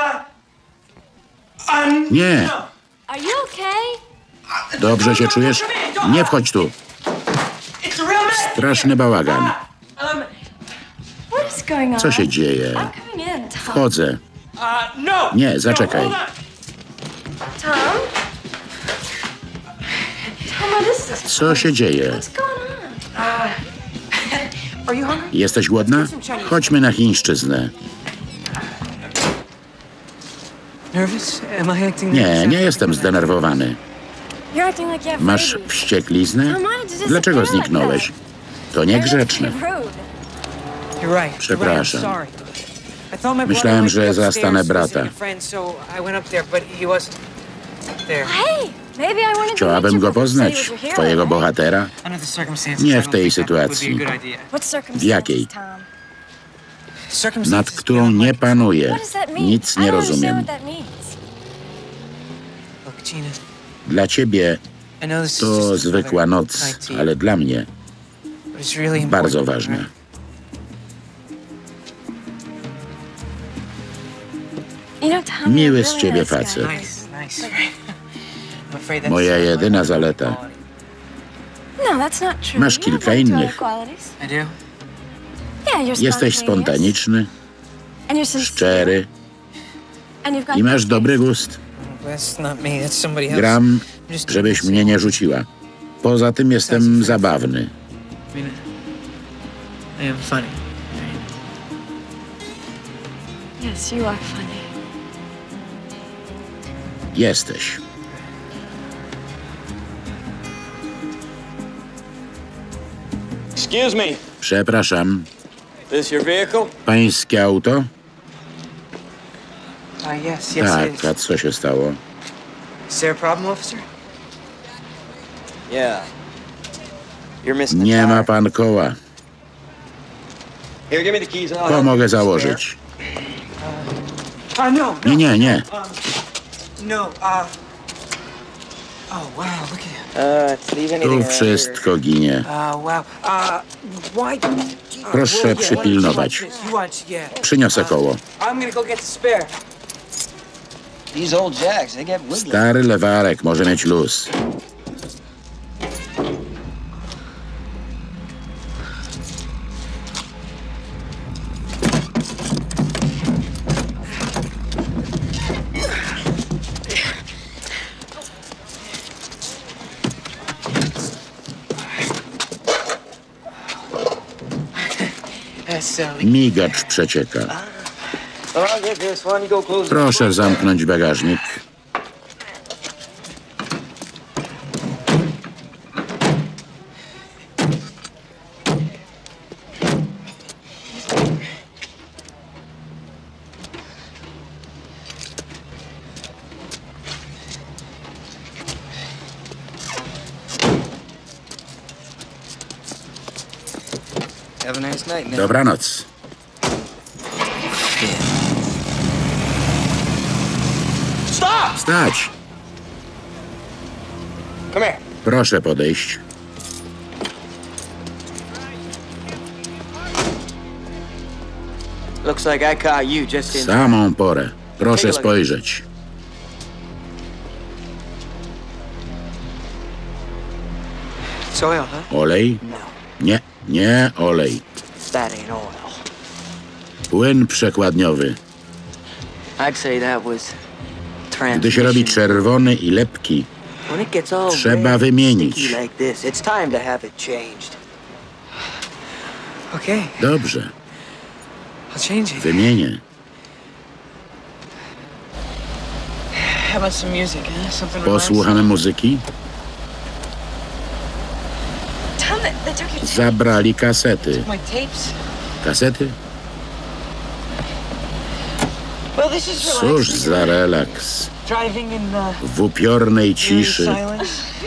Nie. Are you okay? Dobrze się czujesz? Nie wchodź tu. Straszny bałagan. What is going on? Co się dzieje? I'm coming in, Tom. Wchodzę. Nie, zaczekaj. Tom? Tom, what is this? Co się dzieje? What's going on? Jesteś głodna? Chodźmy na chińszczyznę. Nie, nie jestem zdenerwowany. You're acting like you have Masz rabies. wściekliznę? Dlaczego zniknąłeś? To niegrzeczne. Przepraszam. Myślałem, że zastanę brata. Chciałabym go poznać, twojego bohatera. Nie w tej sytuacji. W jakiej? Nad którą nie panuję. Nic nie rozumiem. Dla ciebie to zwykła noc, ale dla mnie bardzo ważna. Miły z ciebie facet. Moja jedyna zaleta. Masz kilka innych. Jesteś spontaniczny, szczery i masz dobry gust. Gram, żebyś mnie nie rzuciła. Poza tym jestem zabawny. Jesteś. Excuse me. Przepraszam. This your vehicle? Pańskie auto? Uh, yes, yes, Tak, it is. a co się stało? Is there a problem, officer? Yeah. You're missing the Nie tire. ma pan koła. Here, give me the keys and I'll help Pomogę you. założyć. Uh, no, Nie, nie, nie. no, uh... Oh, wow, look at him. Uh, it's leave anything Tu around wszystko ginie. Uh, wow. Uh, why... Uh, Proszę well, yeah, przypilnować. you want- you want- yeah. Przyniosę koło. I'm gonna go get the spare. These old jacks, they get wiggly. Stary lewarek może mieć luz. Migacz przecieka. Proszę zamknąć bagażnik. Have a nice night, man. Dobranoc. Stop! Stać! Come here. Proszę podejść. Looks like I caught you just in. Samą porę. Proszę spojrzeć. It's oil, huh? Olej? Nie, nie olej. That ain't oil. Płyn przekładniowy. I'd say that was Gdy się robi czerwony i lepki, When it gets all trzeba red, wymienić. sticky like this, it's time to have it changed. Okay, Dobrze, I'll change it. wymienię. How about some music, huh? Something Posłuchamy muzyki? Tom, they, they took your Zabrali kasety. My tapes. Kasety? Well, this is Cóż za relaks. driving in the W upiornej ciszy. silence.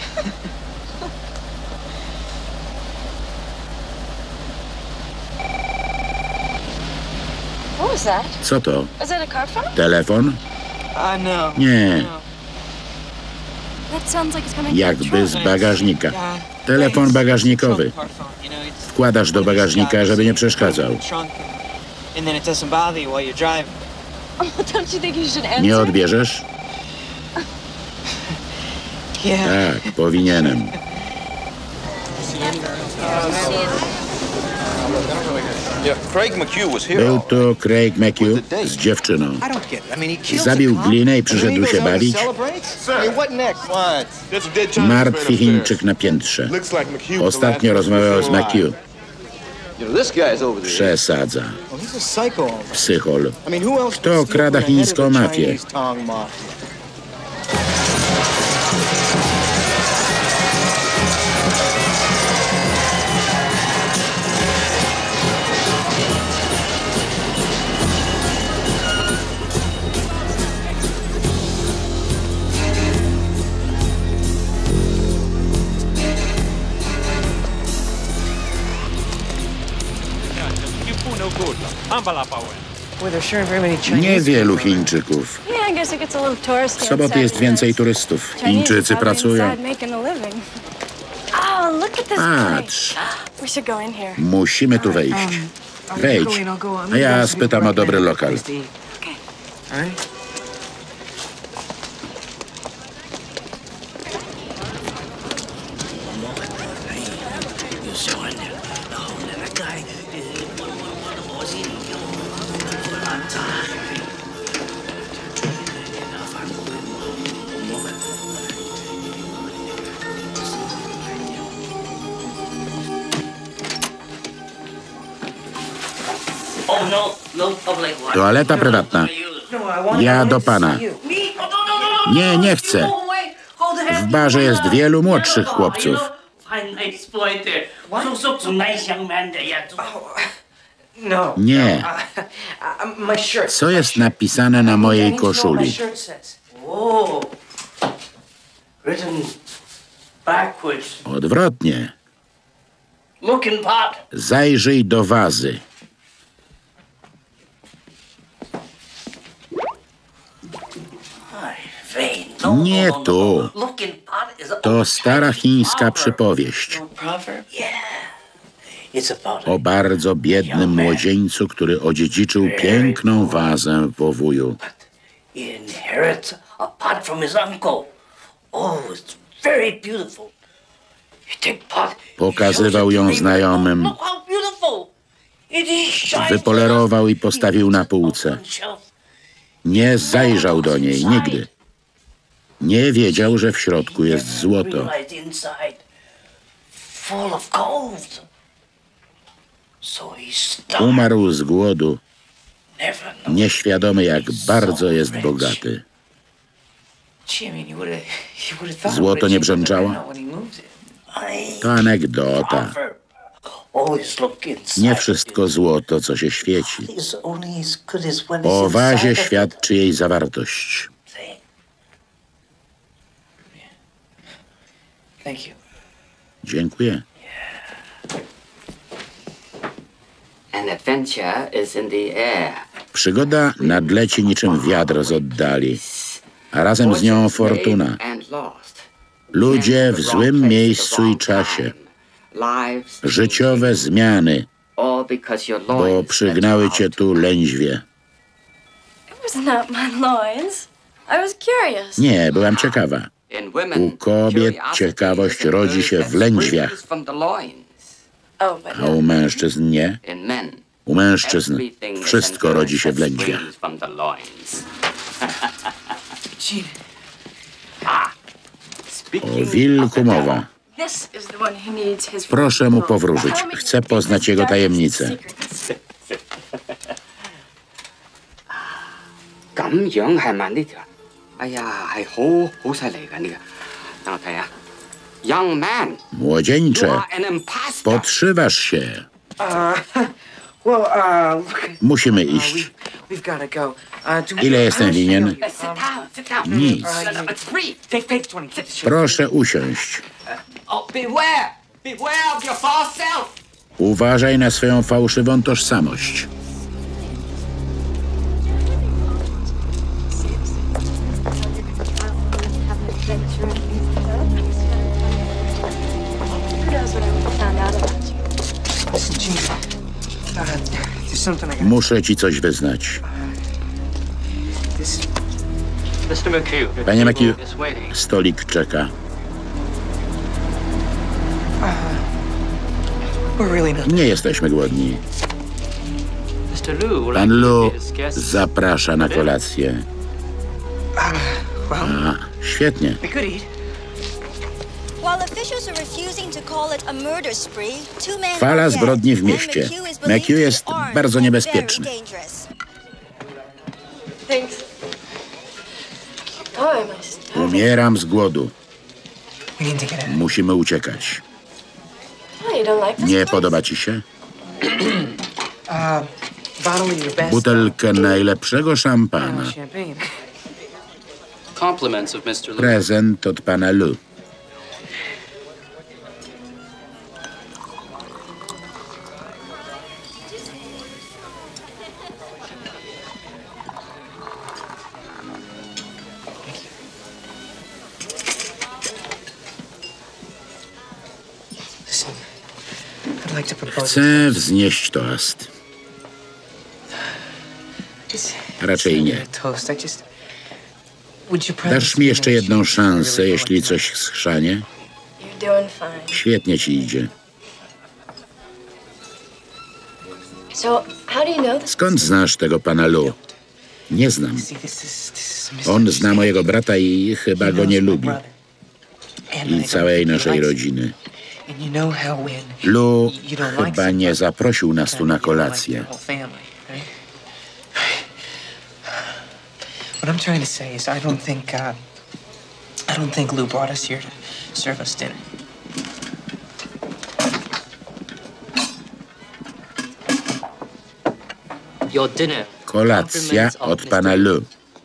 What was that? Co to? Was that a car phone? Telefon? Uh, no. Nie, That sounds like it's coming jakby z bagażnika. Telefon bagażnikowy. Wkładasz do bagażnika, żeby nie przeszkadzał. And then it doesn't bother you while you're driving. Don't you think you should answer? Nie odbierzesz? Yeah. Tak, powinienem. Był to Craig McHugh z dziewczyną. Zabił glinę i przyszedł się bawić. Martwy Chińczyk na piętrze. Ostatnio rozmawiał z McHugh. Przesadza. Psychol. Kto okrada chińską mafię? Niewielu Chińczyków. Yeah, I guess it gets a little touristy. W soboty jest więcej turystów. Chińczycy pracują. Oh, look at this Patrz, place. We should go in here. musimy tu wejść. Wejdź, a ja spytam o dobry lokal. Toaleta prywatna. Ja do pana. Nie, nie chcę. W barze jest wielu młodszych chłopców. Nie. Co jest napisane na mojej koszuli? Odwrotnie. Zajrzyj do wazy. Nie tu. To stara chińska przypowieść o bardzo biednym młodzieńcu, który odziedziczył piękną wazę w owoju. Pokazywał ją znajomym. Wypolerował i postawił na półce. Nie zajrzał do niej nigdy. Nie wiedział, że w środku jest złoto. Umarł z głodu, nieświadomy, jak bardzo jest bogaty. Złoto nie brzęczało? To anegdota. Nie wszystko złoto, co się świeci. O wazie świadczy jej zawartość. Dziękuję. Przygoda nadleci niczym wiatr z oddali, a razem z nią fortuna. Ludzie w złym miejscu i czasie. Życiowe zmiany, bo przygnały cię tu lędźwie. Nie, byłam ciekawa. U kobiet ciekawość rodzi się w lędźwiach, a u mężczyzn nie. U mężczyzn wszystko rodzi się w lędźwiach. O wilku mowa. Proszę mu powróżyć. Chcę poznać jego tajemnicę. Młodzieńcze, podszywasz się. Musimy iść. Ile jestem winien? Nic. Proszę usiąść. Uważaj na swoją fałszywą tożsamość. Muszę ci coś wyznać. Panie McHugh, stolik czeka. Nie jesteśmy głodni. Pan Lu zaprasza na kolację. A, świetnie. Fala zbrodni w mieście. McHugh jest bardzo niebezpieczny. Umieram z głodu. Musimy uciekać. Nie podoba ci się? Butelkę najlepszego szampana. Prezent od pana Lu. Chcę wznieść toast. Raczej nie. Dasz mi jeszcze jedną szansę, jeśli coś schrzanie? Świetnie ci idzie. Skąd znasz tego pana Lu? Nie znam. On zna mojego brata i chyba go nie lubi. I całej naszej rodziny. Lu chyba nie zaprosił nas tu na kolację. What I'm trying to say is I don't think, uh, I don't think Lou brought us here to serve us dinner. Your dinner. Kolacja od pana Lu.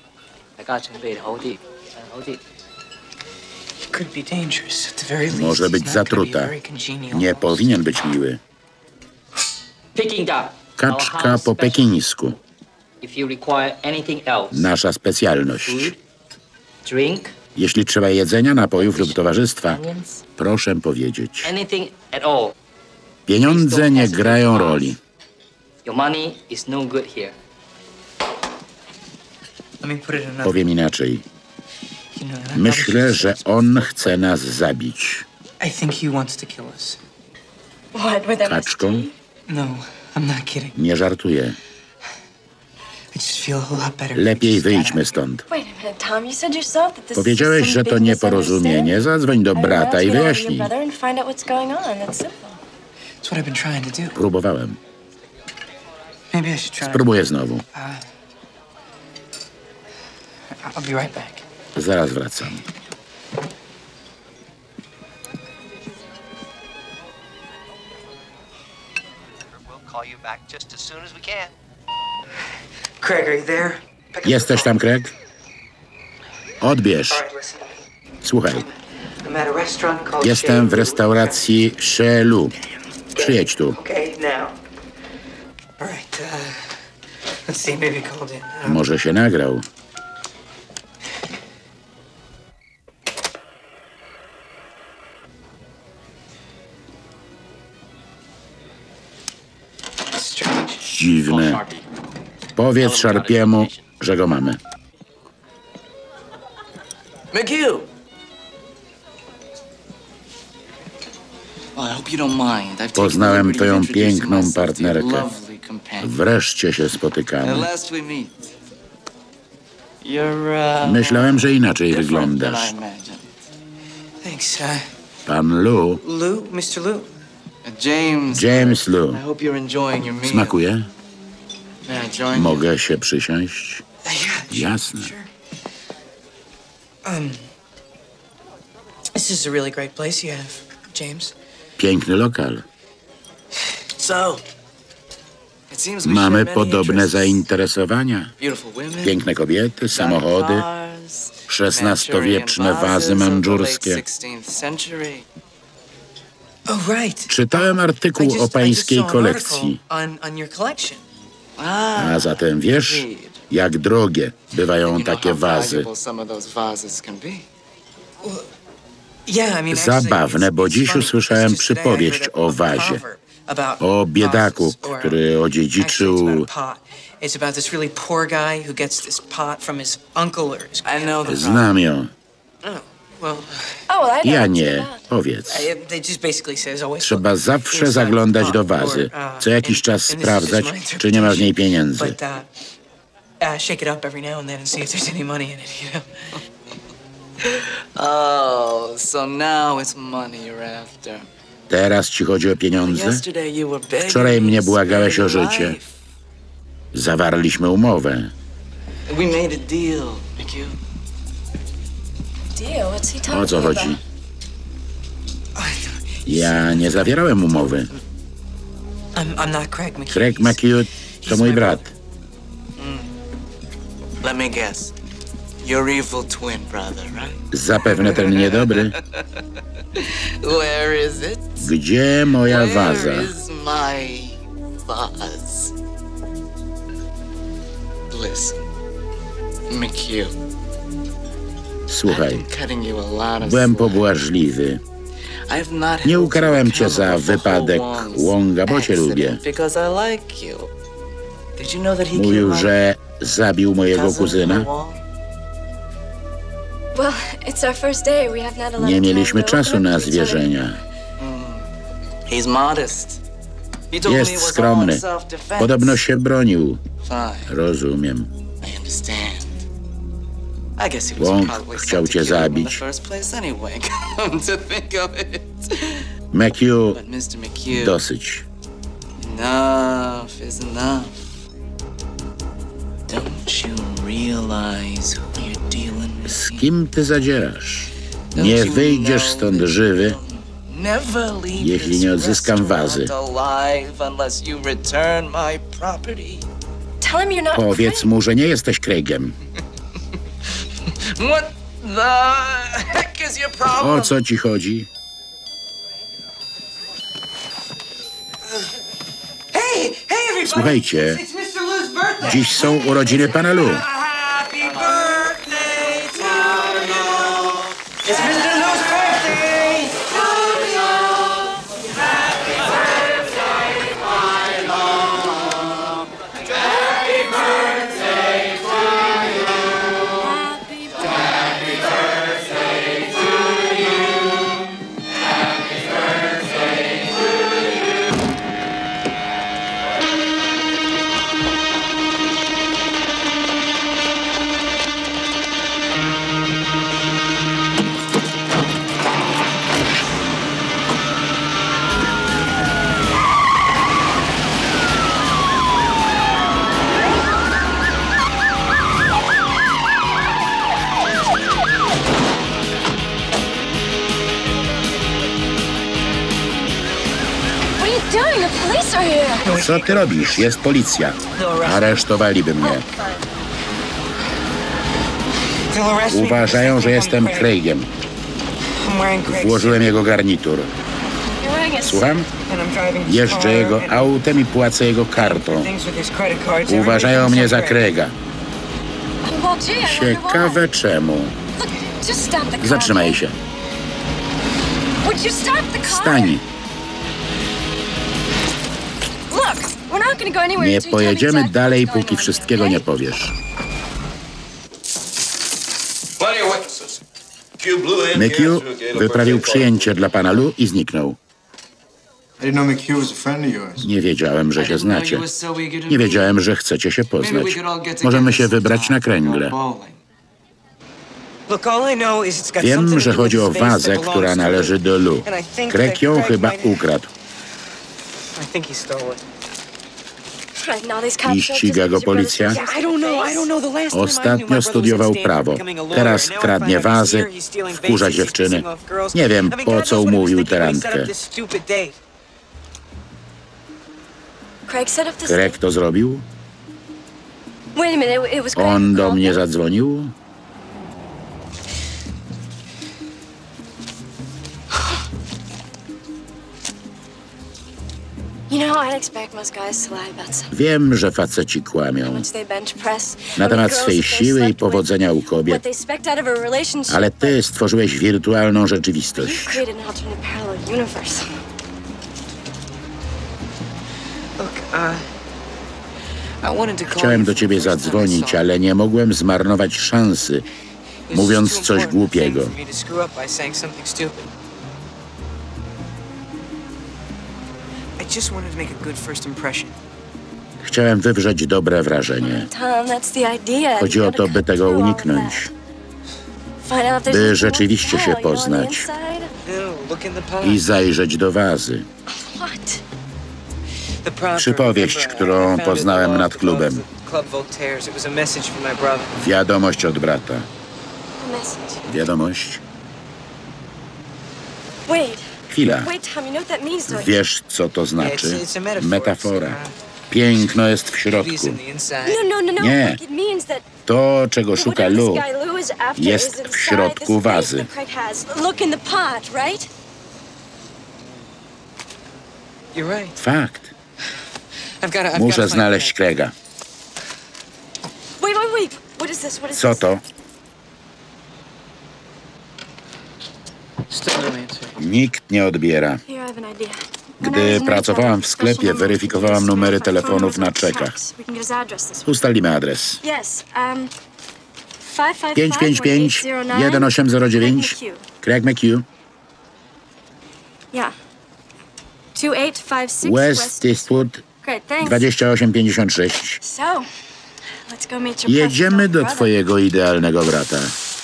Może być zatruta. Nie powinien być miły. Kaczka po pekińsku. Nasza specjalność. Jeśli trzeba jedzenia, napojów lub towarzystwa, proszę powiedzieć. Pieniądze nie grają roli. Powiem inaczej. Myślę, że on chce nas zabić. Kaczką? Nie żartuję. Lepiej wyjdźmy stąd. Powiedziałeś, że to nieporozumienie. Zadzwoń do brata i wyjaśnij. Próbowałem. Maybe I should try. Spróbuję znowu. Uh, I'll be right back. Zaraz wracam. We'll call you back just as soon as we can. Craig, are you there? Jesteś tam, Craig? Odbierz. All right, listen. Słuchaj, I'm at a restaurant called jestem w Chez Lou. restauracji Chez Lou. Przyjedź tu. Okay, now. All right, uh, let's see, maybe called in. Um, Może się nagrał. strange. Dziwne. Powiedz Sharpiemu, że go mamy. McHugh! Well, I hope you don't mind. I've taken Poznałem the liberty twoją of introducing piękną myself to your partnerkę. lovely companion. Wreszcie się At spotykamy. last we meet. You're, uh, Myślałem, że inaczej different than I wyglądasz. imagined. Thanks, uh, Pan Lou, Lou, mister Lou. Uh, James. James Lou. I hope you're enjoying your meal. Smakuje? May I join you? Mogę się przysiąść? Uh, yeah, sure, Jasne. sure. Um, this is a really great place you have, James. Piękny lokal. So, it seems we Mamy share many podobne interests. zainteresowania. Beautiful women, Piękne kobiety, samochody, cars, szesnastowieczne wazy mandżurskie. sixteenth century. Oh, right. Czytałem I artykuł just, o I just pańskiej saw an kolekcji. article on, on your collection. A zatem wiesz, jak drogie bywają You know takie how wazy. valuable some of those vases can be. Yeah, I mean, actually, Zabawne, bo it's- it's dziś funny, usłyszałem because just today I przypowieść heard a- o a wazie. proverb about O biedaku, vases, or, który actually, odziedziczył it's about a pot. It's about this really poor guy who gets this pot from his uncle or his I know the Znam ją. Oh, well, Oh, well, I Ja know. nie. Powiedz. I- they just basically says always Trzeba look zawsze inside zaglądać the do pot, wazy. or, uh, Co jakiś and- czas and this is sprawdzać, just my czy nie ma w niej interpretation, pieniędzy. But, uh, uh, shake it up every now and then and see if there's any money in it, you know? Oh, so now it's money you're after. Teraz ci chodzi o pieniądze? Yesterday you were begging Wczoraj me mnie to błagałeś spare o your życie. life. Zawarliśmy umowę. We made a deal, McHugh. Deal? What's he O talking co about? chodzi? Ja nie zawierałem umowy. I'm, I'm not Craig McHugh. Craig McHugh to mój brat. Let me guess. Your evil twin brother, right? Zapewne ten niedobry. Where is it? Gdzie moja waza? Where is my vase? Listen, McHugh. Słuchaj, I've been cutting you a lot of byłem slack. pobłażliwy. I've not Nie held ukarałem you cię za accountable for wypadek Wong's Wonga, bo cię lubię. accident Because I like you. Did you know that he Mówił, killed że zabił my mojego cousin kuzyna. Wong? Well, it's our first day. We have not a lot Nie of time mieliśmy to czasu open na up to each other. zwierzenia. He's modest. He told me it Jest was all in skromny. self-defense. Podobno się bronił. Fine, Rozumiem. I understand. I guess he was Wong probably chciał sent to cię kill him in the zabić. first place anyway. Come to think of it. McHugh, But mister McHugh, dosyć. enough is enough. Don't you realize who you're dealing with? Z kim ty zadzierasz? Nie wyjdziesz stąd żywy, Never leave jeśli this nie odzyskam wazy. restaurant alive unless you return my property. Tell him you're not Powiedz Craig. mu, że nie jesteś Craigiem. What the heck is your problem? O co ci chodzi? Hey, hey, everybody! Słuchajcie, It's mister Lou's birthday! dziś są urodziny pana Lou. Happy birthday to you! It's mister Lou's birthday! To you! Happy birthday, my love! Happy birthday to you! Happy birthday to you! Happy birthday to you! 「 doing? The police are here. Co ty robisz? Jest policja. Aresztowaliby mnie. Uważają, że jestem Craigiem. Włożyłem jego garnitur. Słucham? Jeżdżę jego autem i płacę jego kartą. Uważają mnie za Craiga. Ciekawe czemu. Zatrzymaj się. Stań. Nie pojedziemy dalej, póki wszystkiego nie powiesz. McHugh wyprawił przyjęcie dla pana Lou i zniknął. Nie wiedziałem, że się znacie. Nie wiedziałem, że chcecie się poznać. Możemy się wybrać na kręgle. Wiem, że chodzi o wazę, która należy do Lou. Craig ją chyba ukradł. I ściga go policja? Ostatnio studiował prawo. Teraz kradnie wazy, wkurza dziewczyny. Nie wiem, po co umówił tę randkę. Craig to zrobił? On do mnie zadzwonił? Wiem, że faceci kłamią na temat swej siły i powodzenia u kobiet, ale ty stworzyłeś wirtualną rzeczywistość. Chciałem do ciebie zadzwonić, ale nie mogłem zmarnować szansy, mówiąc coś głupiego. Chciałem wywrzeć dobre wrażenie. Chodzi o to, by tego uniknąć. By rzeczywiście się poznać i zajrzeć do wazy. Przypowieść, którą poznałem nad klubem. Wiadomość od brata. Wiadomość? Chwila. Wiesz, co to znaczy? Metafora. Piękno jest w środku. Nie. To, czego szuka Lou, jest w środku wazy. Fakt. Muszę znaleźć Craiga. Co to? Nikt nie odbiera. Gdy pracowałam w sklepie, weryfikowałam numery telefonów na czekach. Ustalimy adres. pięć pięć pięć jeden osiem zero dziewięć Craig McHugh. West Eastwood dwadzieścia osiem pięćdziesiąt sześć. Jedziemy do twojego idealnego brata.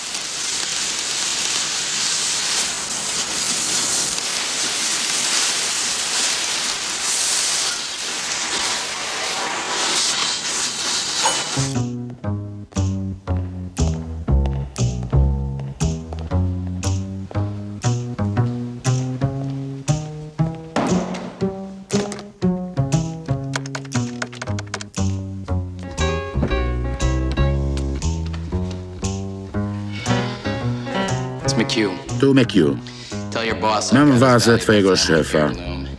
Tu McHugh. Mam wazę twojego szefa.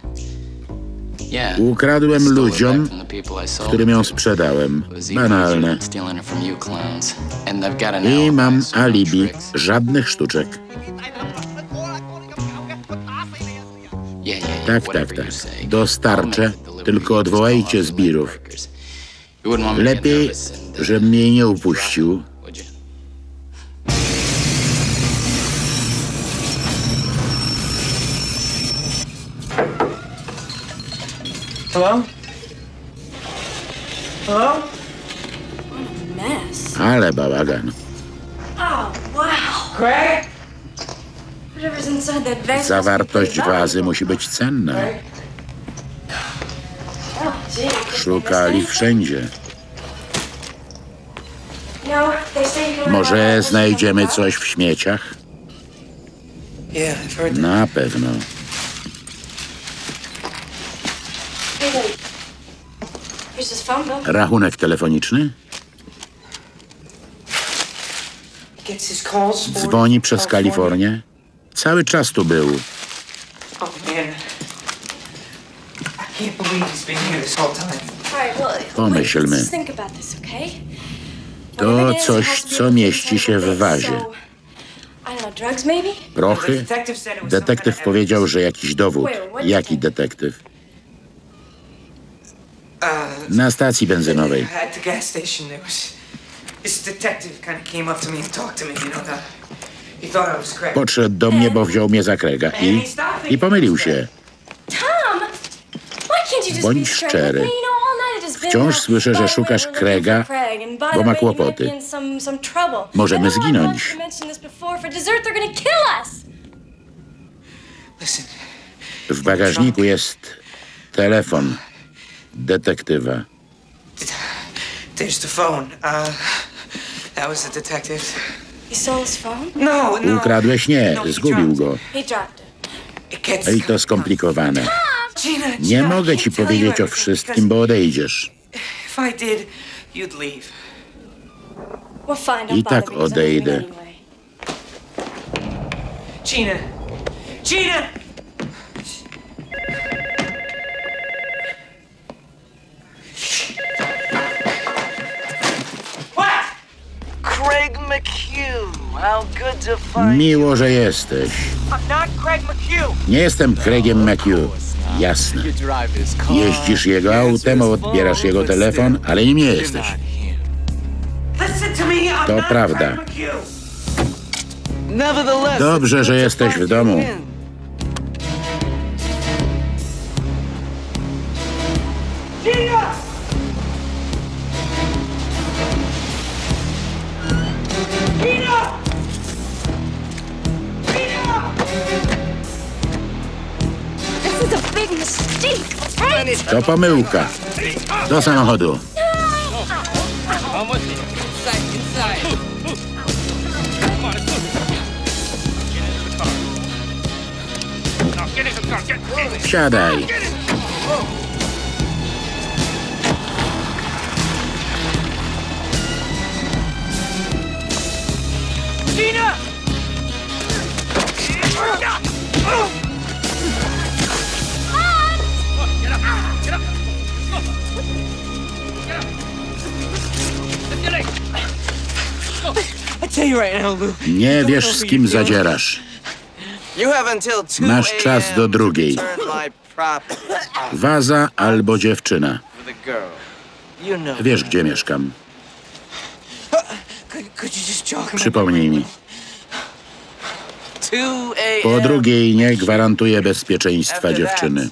Ukradłem ludziom, którym ją sprzedałem. Banalne. I mam alibi. Żadnych sztuczek. Tak, tak, tak. Dostarczę, tylko odwołajcie zbirów. Lepiej, żebym jej nie upuścił. Hello? Hello? Ale bałagan. Craig? Zawartość wazy musi być cenna. Szukali wszędzie. Może znajdziemy coś w śmieciach? Na pewno. Rachunek telefoniczny? Dzwoni przez Kalifornię. Cały czas tu był. Pomyślmy. To coś, co mieści się w wazie. Prochy? Detektyw powiedział, że jakiś dowód. Jaki detektyw? Na stacji benzynowej. Podszedł do mnie, bo wziął mnie za Craiga i, i pomylił się. Bądź szczery. Wciąż słyszę, że szukasz Craiga, bo ma kłopoty. Możemy zginąć. W bagażniku jest telefon detektywa. Ukradłeś? Nie, zgubił go. I to skomplikowane. Nie mogę ci powiedzieć o wszystkim, bo odejdziesz. I tak odejdę. Gina! Gina! Craig McHugh, how good to find Miło, że jesteś. Nie jestem Craigiem McHugh. Jasne. Jeździsz jego autem, odbierasz jego telefon, ale nim nie jesteś. To prawda. Dobrze, że jesteś w domu. To pomyłka. Do samochodu. Siadaj. Nie wiesz, z kim zadzierasz. Masz czas do drugiej. Waza albo dziewczyna. Wiesz, gdzie mieszkam. Przypomnij mi. Po drugiej nie gwarantuję bezpieczeństwa dziewczyny.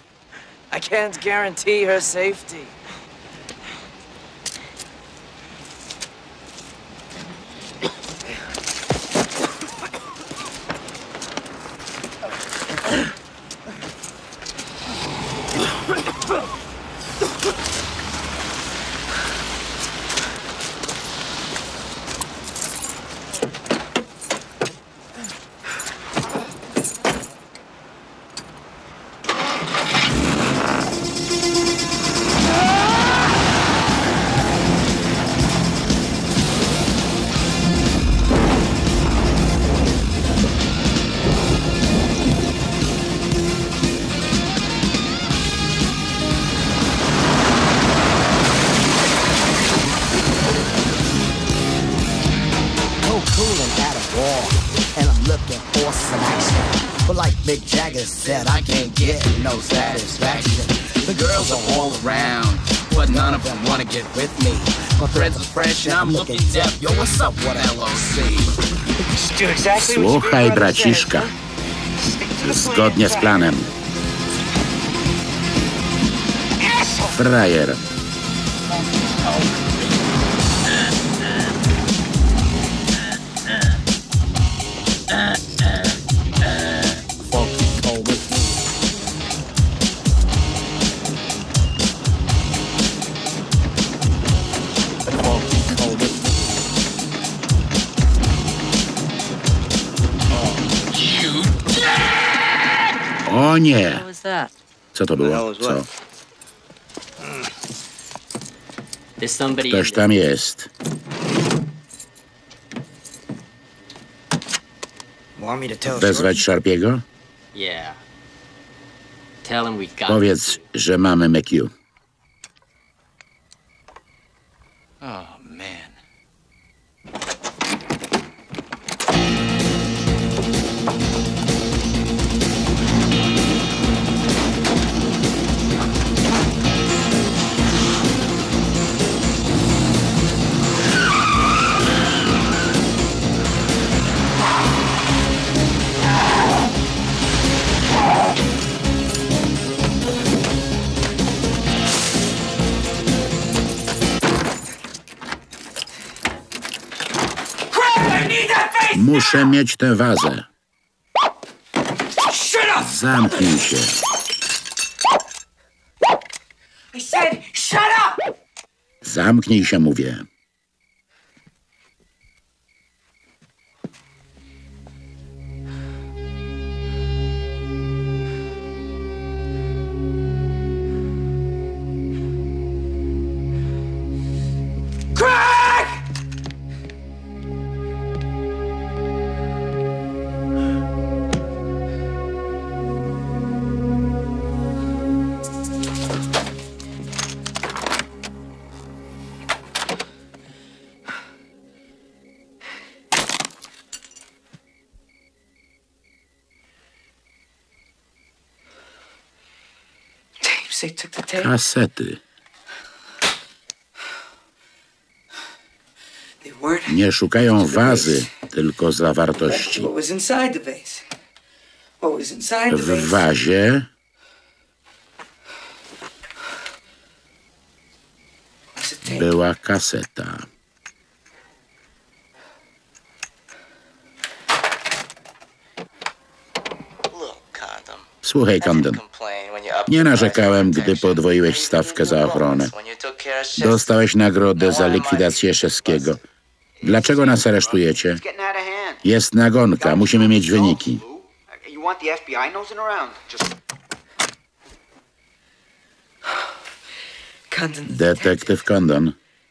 Słuchaj, braciszka. Zgodnie z planem. Frajer. O nie! Co to było? Co? Ktoś tam jest. Wezwać Sharpiego? Powiedz, że mamy McHugh. Oh, man. Muszę mieć tę wazę. Zamknij się. Zamknij się, mówię. Kasety. Nie szukają wazy, tylko zawartości. W wazie była kaseta. Słuchaj, Condon, nie narzekałem, gdy podwoiłeś stawkę za ochronę. Dostałeś nagrodę za likwidację Szeskiego. Dlaczego nas aresztujecie? Jest nagonka, musimy mieć wyniki. Detektyw Condon.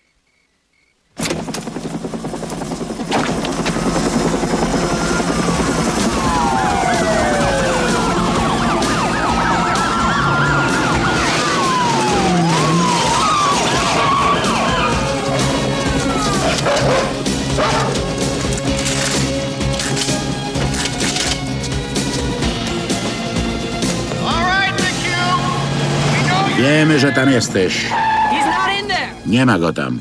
Wiemy, że tam jesteś. Nie ma go tam.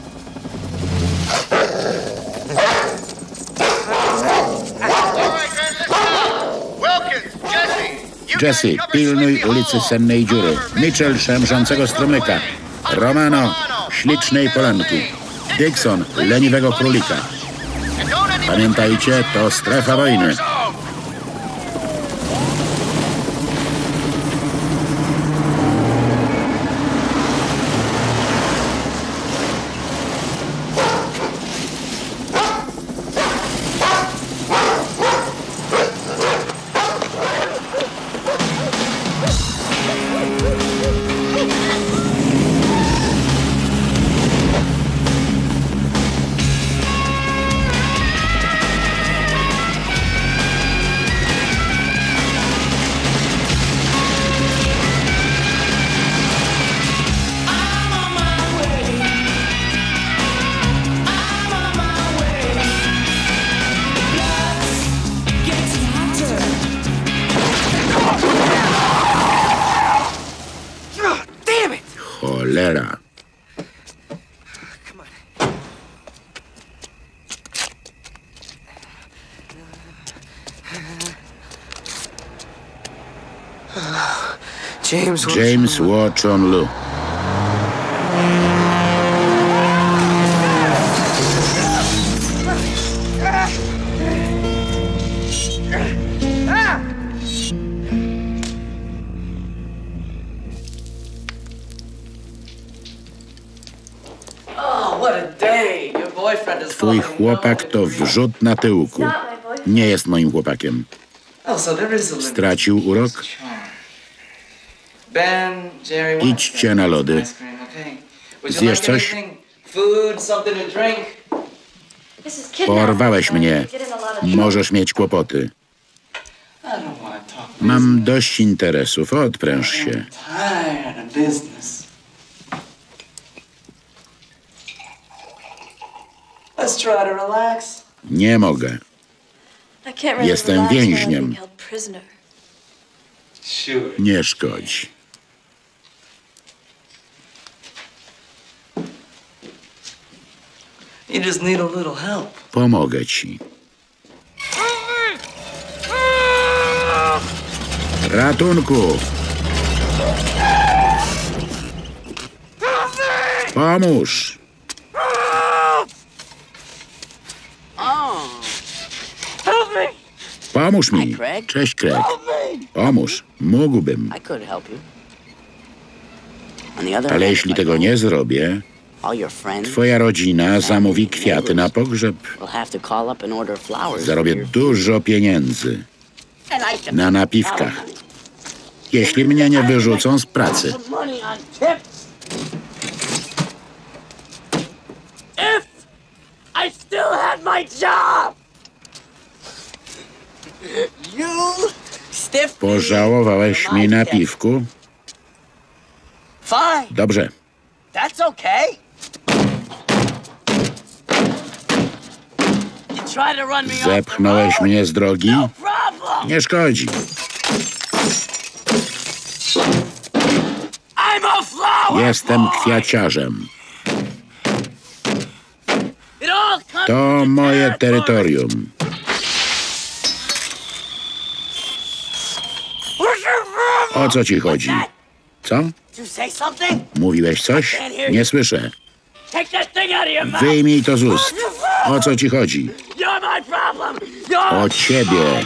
Jesse, pilnuj ulicy Sennej Dziury. Mitchell, szemrzącego strumyka. Romano, ślicznej polanki. Dixon, leniwego królika. Pamiętajcie, to strefa wojny. Cholera. James, James Watson Lu. Twój chłopak to wrzut na tyłku. Nie jest moim chłopakiem. Stracił urok? Ben, Jerry, Idźcie na lody. Zjesz coś? Food, something to drink. Porwałeś mnie. Możesz mieć kłopoty. Mam dość interesów. Odpręż się. Nie mogę. Jestem więźniem. Nie szkodzi. You just need a little help. Pomogę ci. Ratunku! Pomóż! Pomóż mi. Cześć, Craig. Pomóż. Mógłbym. Ale jeśli tego nie zrobię, twoja rodzina zamówi kwiaty na pogrzeb. Zarobię dużo pieniędzy na napiwkach, jeśli mnie nie wyrzucą z pracy. Pożałowałeś mi napiwku? Dobrze. Zepchnąłeś mnie z drogi? Nie szkodzi. Jestem kwiaciarzem. To moje terytorium. O co ci chodzi? Co? Mówiłeś coś? Nie słyszę. Wyjmij to z ust. O co ci chodzi? O ciebie.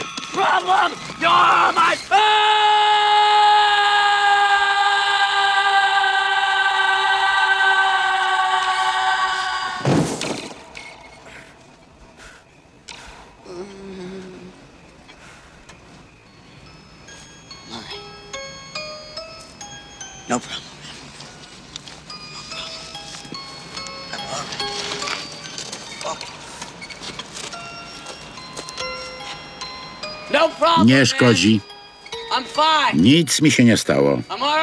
No problem. No problem. Nie szkodzi. Nic mi się nie stało.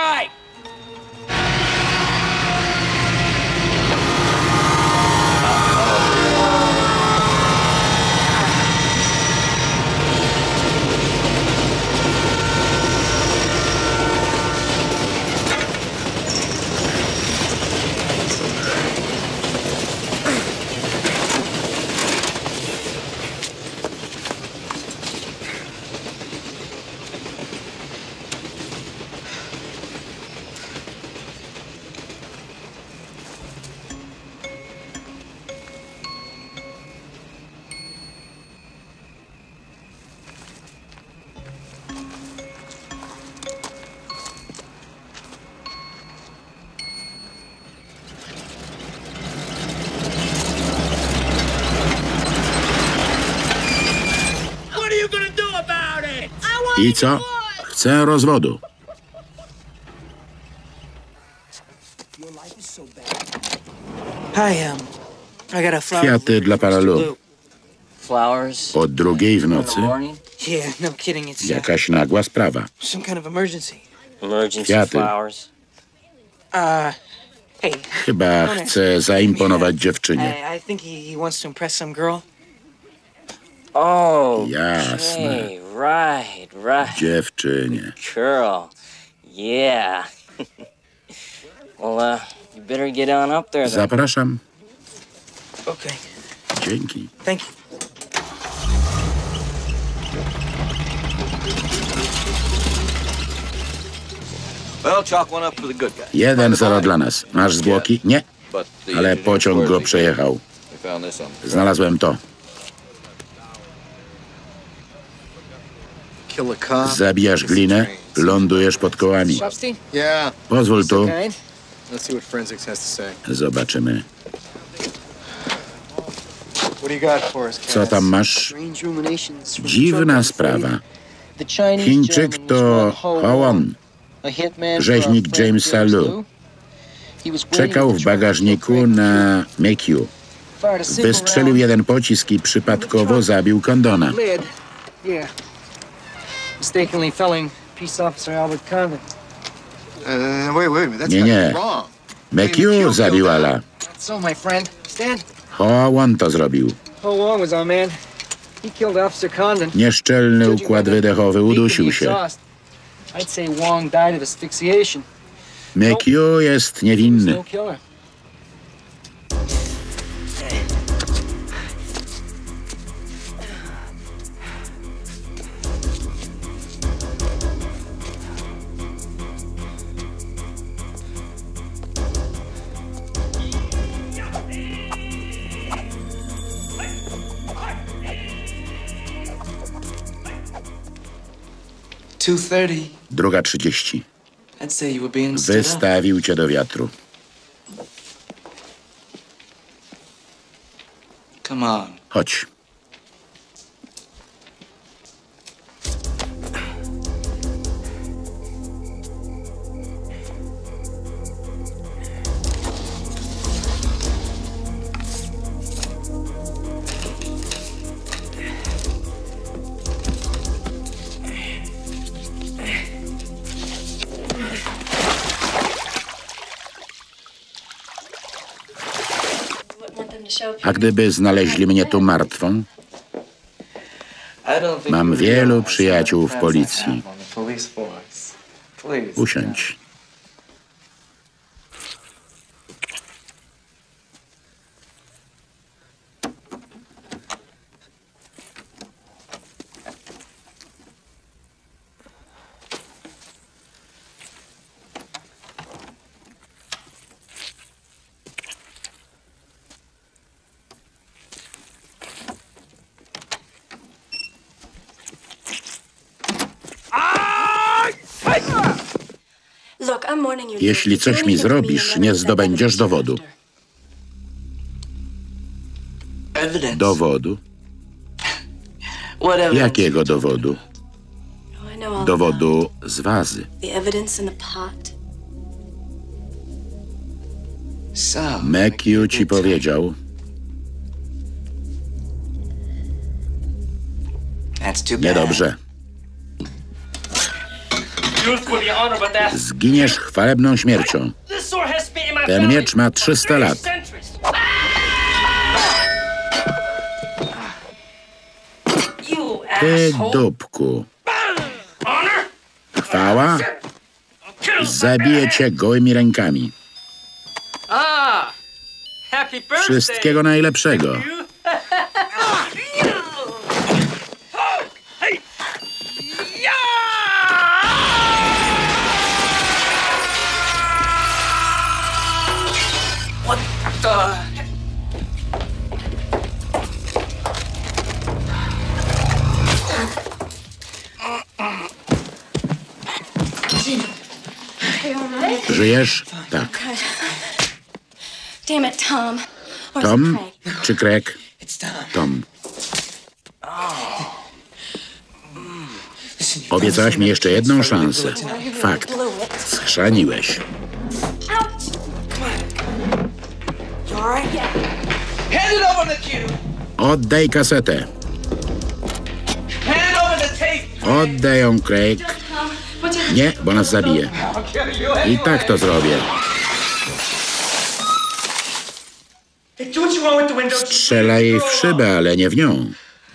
I co? Chcę rozwodu. Kwiaty dla Paralu. O drugiej w nocy? Jakaś nagła sprawa. Kwiaty. Chyba chce zaimponować dziewczynie. Jasne. Right, right. Dziewczynie. Girl. Yeah. Well, uh, you better get on up there. Zapraszam. Okay. Dzięki. Thank you. Well, chalk one up for the good guy. Jeden zero dla nas. Masz zwłoki? Nie. Ale pociąg go przejechał. Znalazłem to. Zabijasz glinę, lądujesz pod kołami. Pozwól tu. Zobaczymy. Co tam masz? Dziwna sprawa. Chińczyk to Howon. Rzeźnik Jamesa Lu. Czekał w bagażniku na McHugh. Wystrzelił jeden pocisk i przypadkowo zabił Condona. Nie, nie. McHugh zabił Ala. Ho Won to zrobił. Nieszczelny układ wydechowy udusił się. McHugh jest niewinny. Druga trzydzieści. Wystawił cię do wiatru. Chodź. A gdyby znaleźli mnie tu martwą? Mam wielu przyjaciół w policji. Usiądź. Jeśli coś mi zrobisz, nie zdobędziesz dowodu. Dowodu? Jakiego dowodu? Dowodu z wazy. McHugh ci powiedział. Niedobrze. Zginiesz chwalebną śmiercią. Ten miecz ma trzysta lat. Ty dupku. Chwała? Zabiję cię gołymi rękami. Wszystkiego najlepszego. Żyjesz? Tak. Tom czy Craig? Tom. Obiecałaś mi jeszcze jedną szansę. Fakt. Schrzaniłeś. Oddaj kasetę. Oddaj ją, Craig. Nie, bo nas zabije. I tak to zrobię. Strzelaj jej w szybę, ale nie w nią.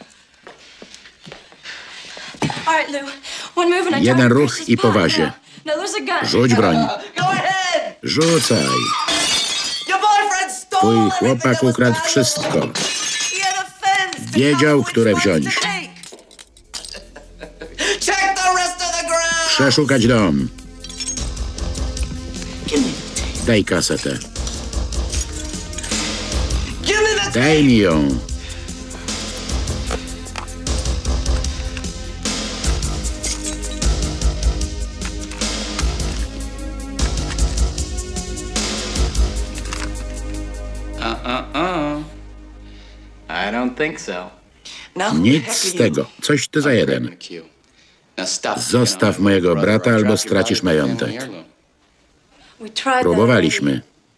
Jeden ruch i po wazie. Rzuć broń. Rzucaj. Twój chłopak ukradł wszystko. Wiedział, które wziąć. Przeszukać dom. Daj kasetę. Daj mi ją. Nic z tego. Coś ty za jeden. Zostaw mojego brata, albo stracisz majątek. Próbowaliśmy.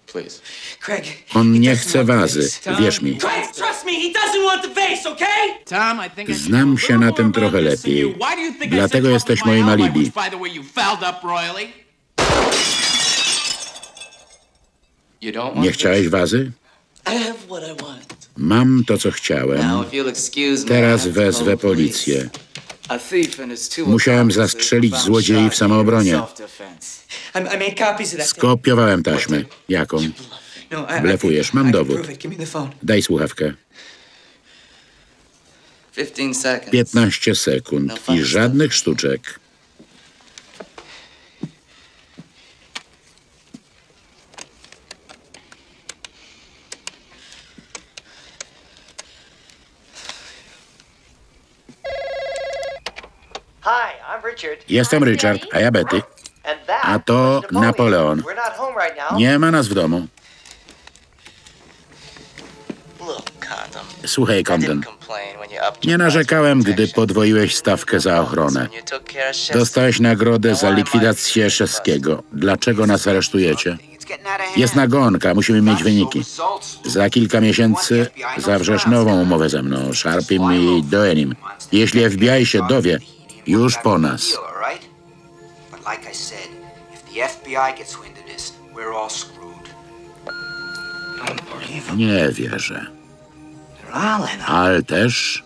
On nie chce wazy, wierz mi. Znam się na tym trochę lepiej. Dlatego jesteś moim alibi. Nie chciałeś wazy? Mam to, co chciałem. Teraz wezwę policję. Musiałem zastrzelić złodziei w samoobronie. Skopiowałem taśmę. Jaką? Blefujesz, mam dowód. Daj słuchawkę. piętnaście sekund i żadnych sztuczek. Jestem Richard, a ja Betty. A to Napoleon. Nie ma nas w domu. Słuchaj, Condon. Nie narzekałem, gdy podwoiłeś stawkę za ochronę. Dostałeś nagrodę za likwidację Szeskiego. Dlaczego nas aresztujecie? Jest nagonka, musimy mieć wyniki. Za kilka miesięcy zawrzesz nową umowę ze mną, Sharpim i Doenim. Jeśli F B I się dowie, już po nas. Nie wierzę. Ale też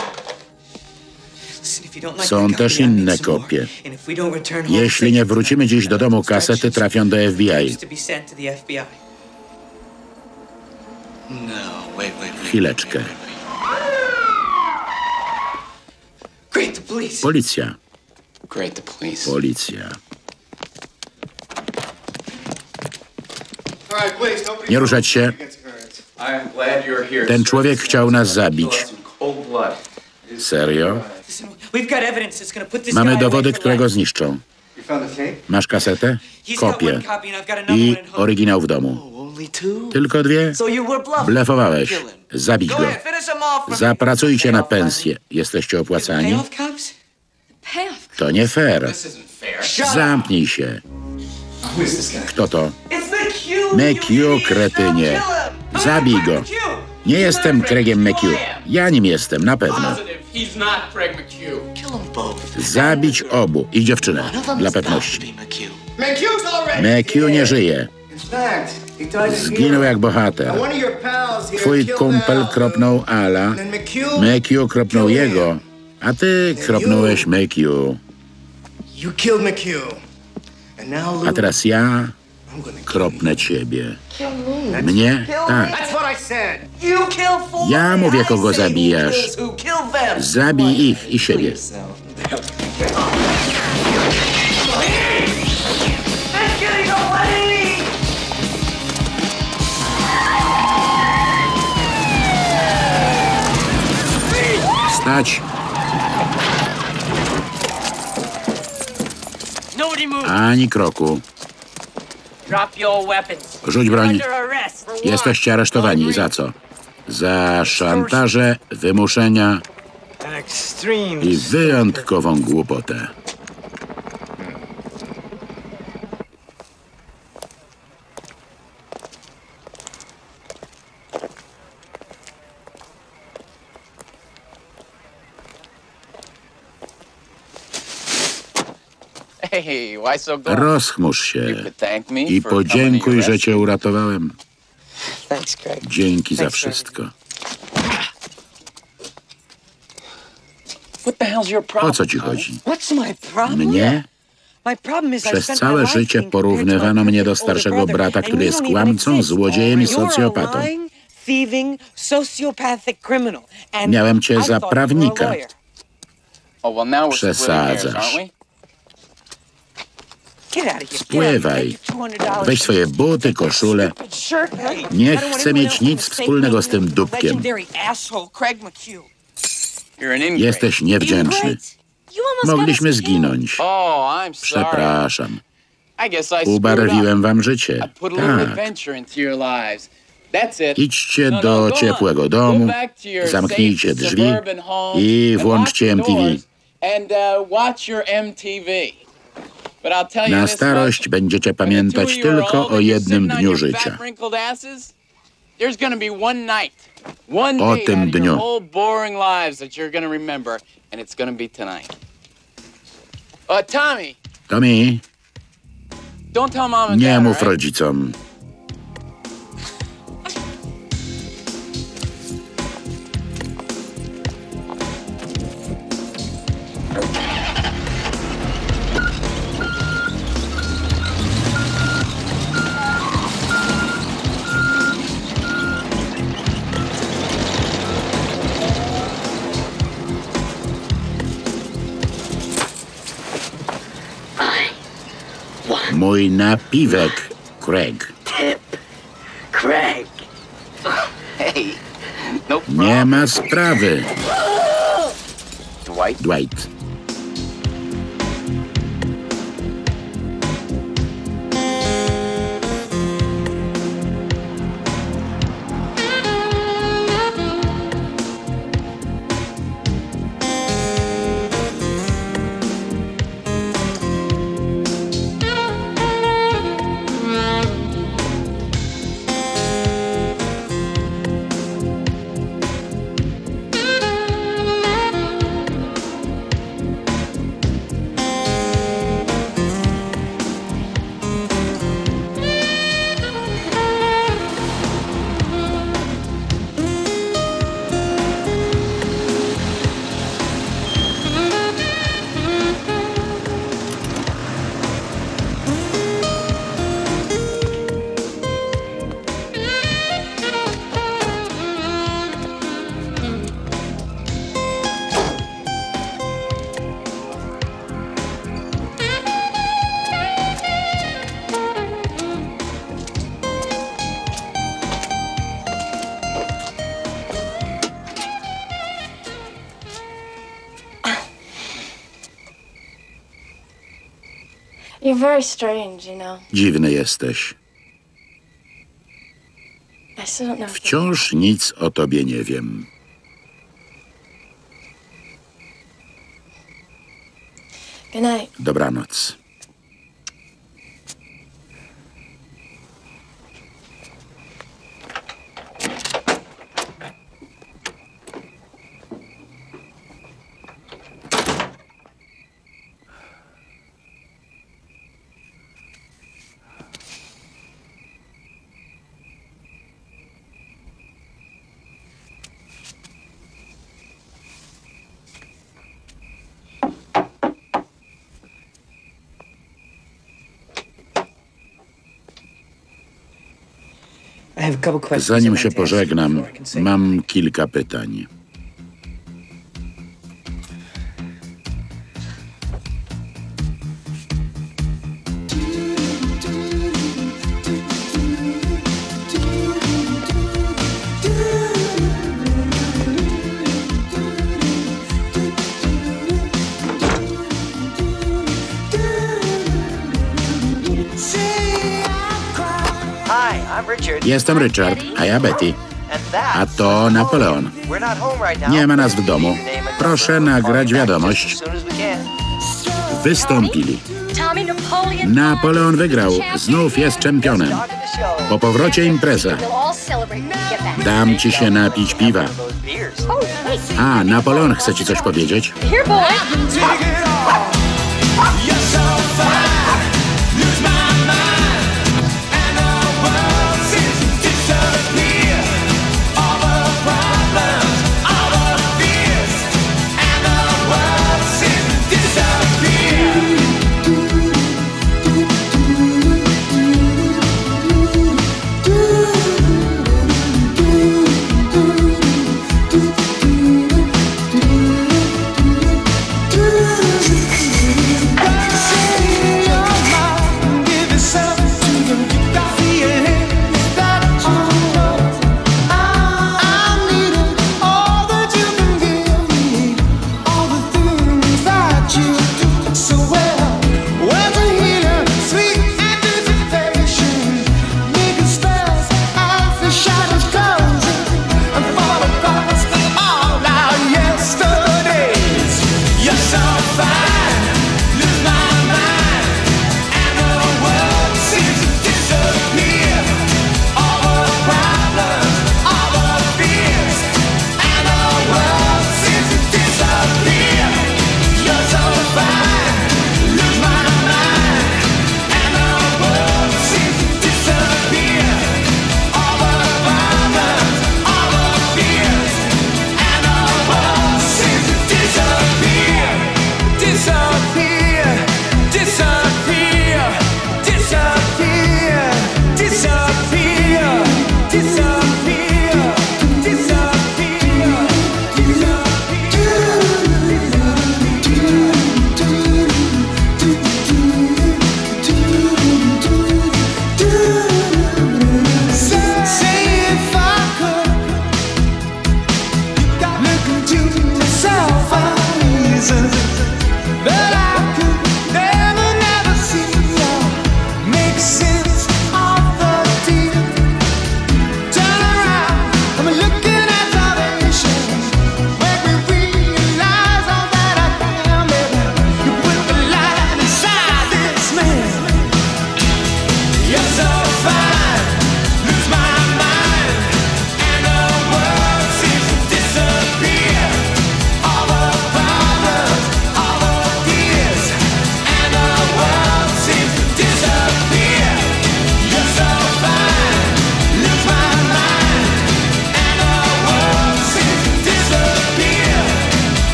są też inne kopie. Jeśli nie wrócimy dziś do domu, kasety trafią do F B I. Chwileczkę. Policja. Policja. Nie ruszać się. Ten człowiek chciał nas zabić. Serio? Mamy dowody, które go zniszczą. Masz kasetę? Kopię. I oryginał w domu. Tylko dwie? Blefowałeś. Zabić go. Zapracujcie na pensję. Jesteście opłacani? To nie fair. Zamknij się. Kto to? McHugh, kretynie. Zabij go. Nie jestem Craigiem McHugh. Ja nim jestem, na pewno. Zabić obu i dziewczynę, dla pewności. McHugh nie żyje. Zginął jak bohater. Twój kumpel kropnął Ala, McHugh kropnął jego, a ty kropnąłeś McHugh. A teraz ja kropnę ciebie. Mnie? Tak. Ja mówię, kogo zabijasz. Zabij ich i siebie. Stać. Ani kroku. Rzuć broń. Jesteście aresztowani. Za co? Za szantaże, wymuszenia i wyjątkową głupotę. Rozchmurz się i podziękuj, że cię uratowałem. Dzięki za wszystko. O co ci chodzi? Mnie? Przez całe życie porównywano mnie do starszego brata, który jest kłamcą, złodziejem i socjopatą. Miałem cię za prawnika. Przesadzasz. Spływaj. Weź swoje buty, koszulę. Nie chcę mieć nic wspólnego z tym dupkiem. Jesteś niewdzięczny. Mogliśmy zginąć. Przepraszam. Ubarwiłem wam życie. Tak. Idźcie do ciepłego domu, zamknijcie drzwi i włączcie M T V. Na starość będziecie pamiętać tylko o jednym dniu życia. O tym dniu. Tommy, nie mów rodzicom. Mój napiwek, Craig. Tip. Craig. Hey. No Nie ma sprawy. Dwight. Dwight. You're very strange, you know. Dziwny jesteś. I still don't know. Wciąż nic o tobie nie wiem. Good night. Dobranoc. Zanim się pożegnam, mam kilka pytań. Jestem Richard, a ja Betty. A to Napoleon. Nie ma nas w domu. Proszę nagrać wiadomość. Wystąpili. Napoleon wygrał. Znów jest czempionem. Po powrocie impreza. Dam ci się napić piwa. A, Napoleon chce ci coś powiedzieć? Here, boy.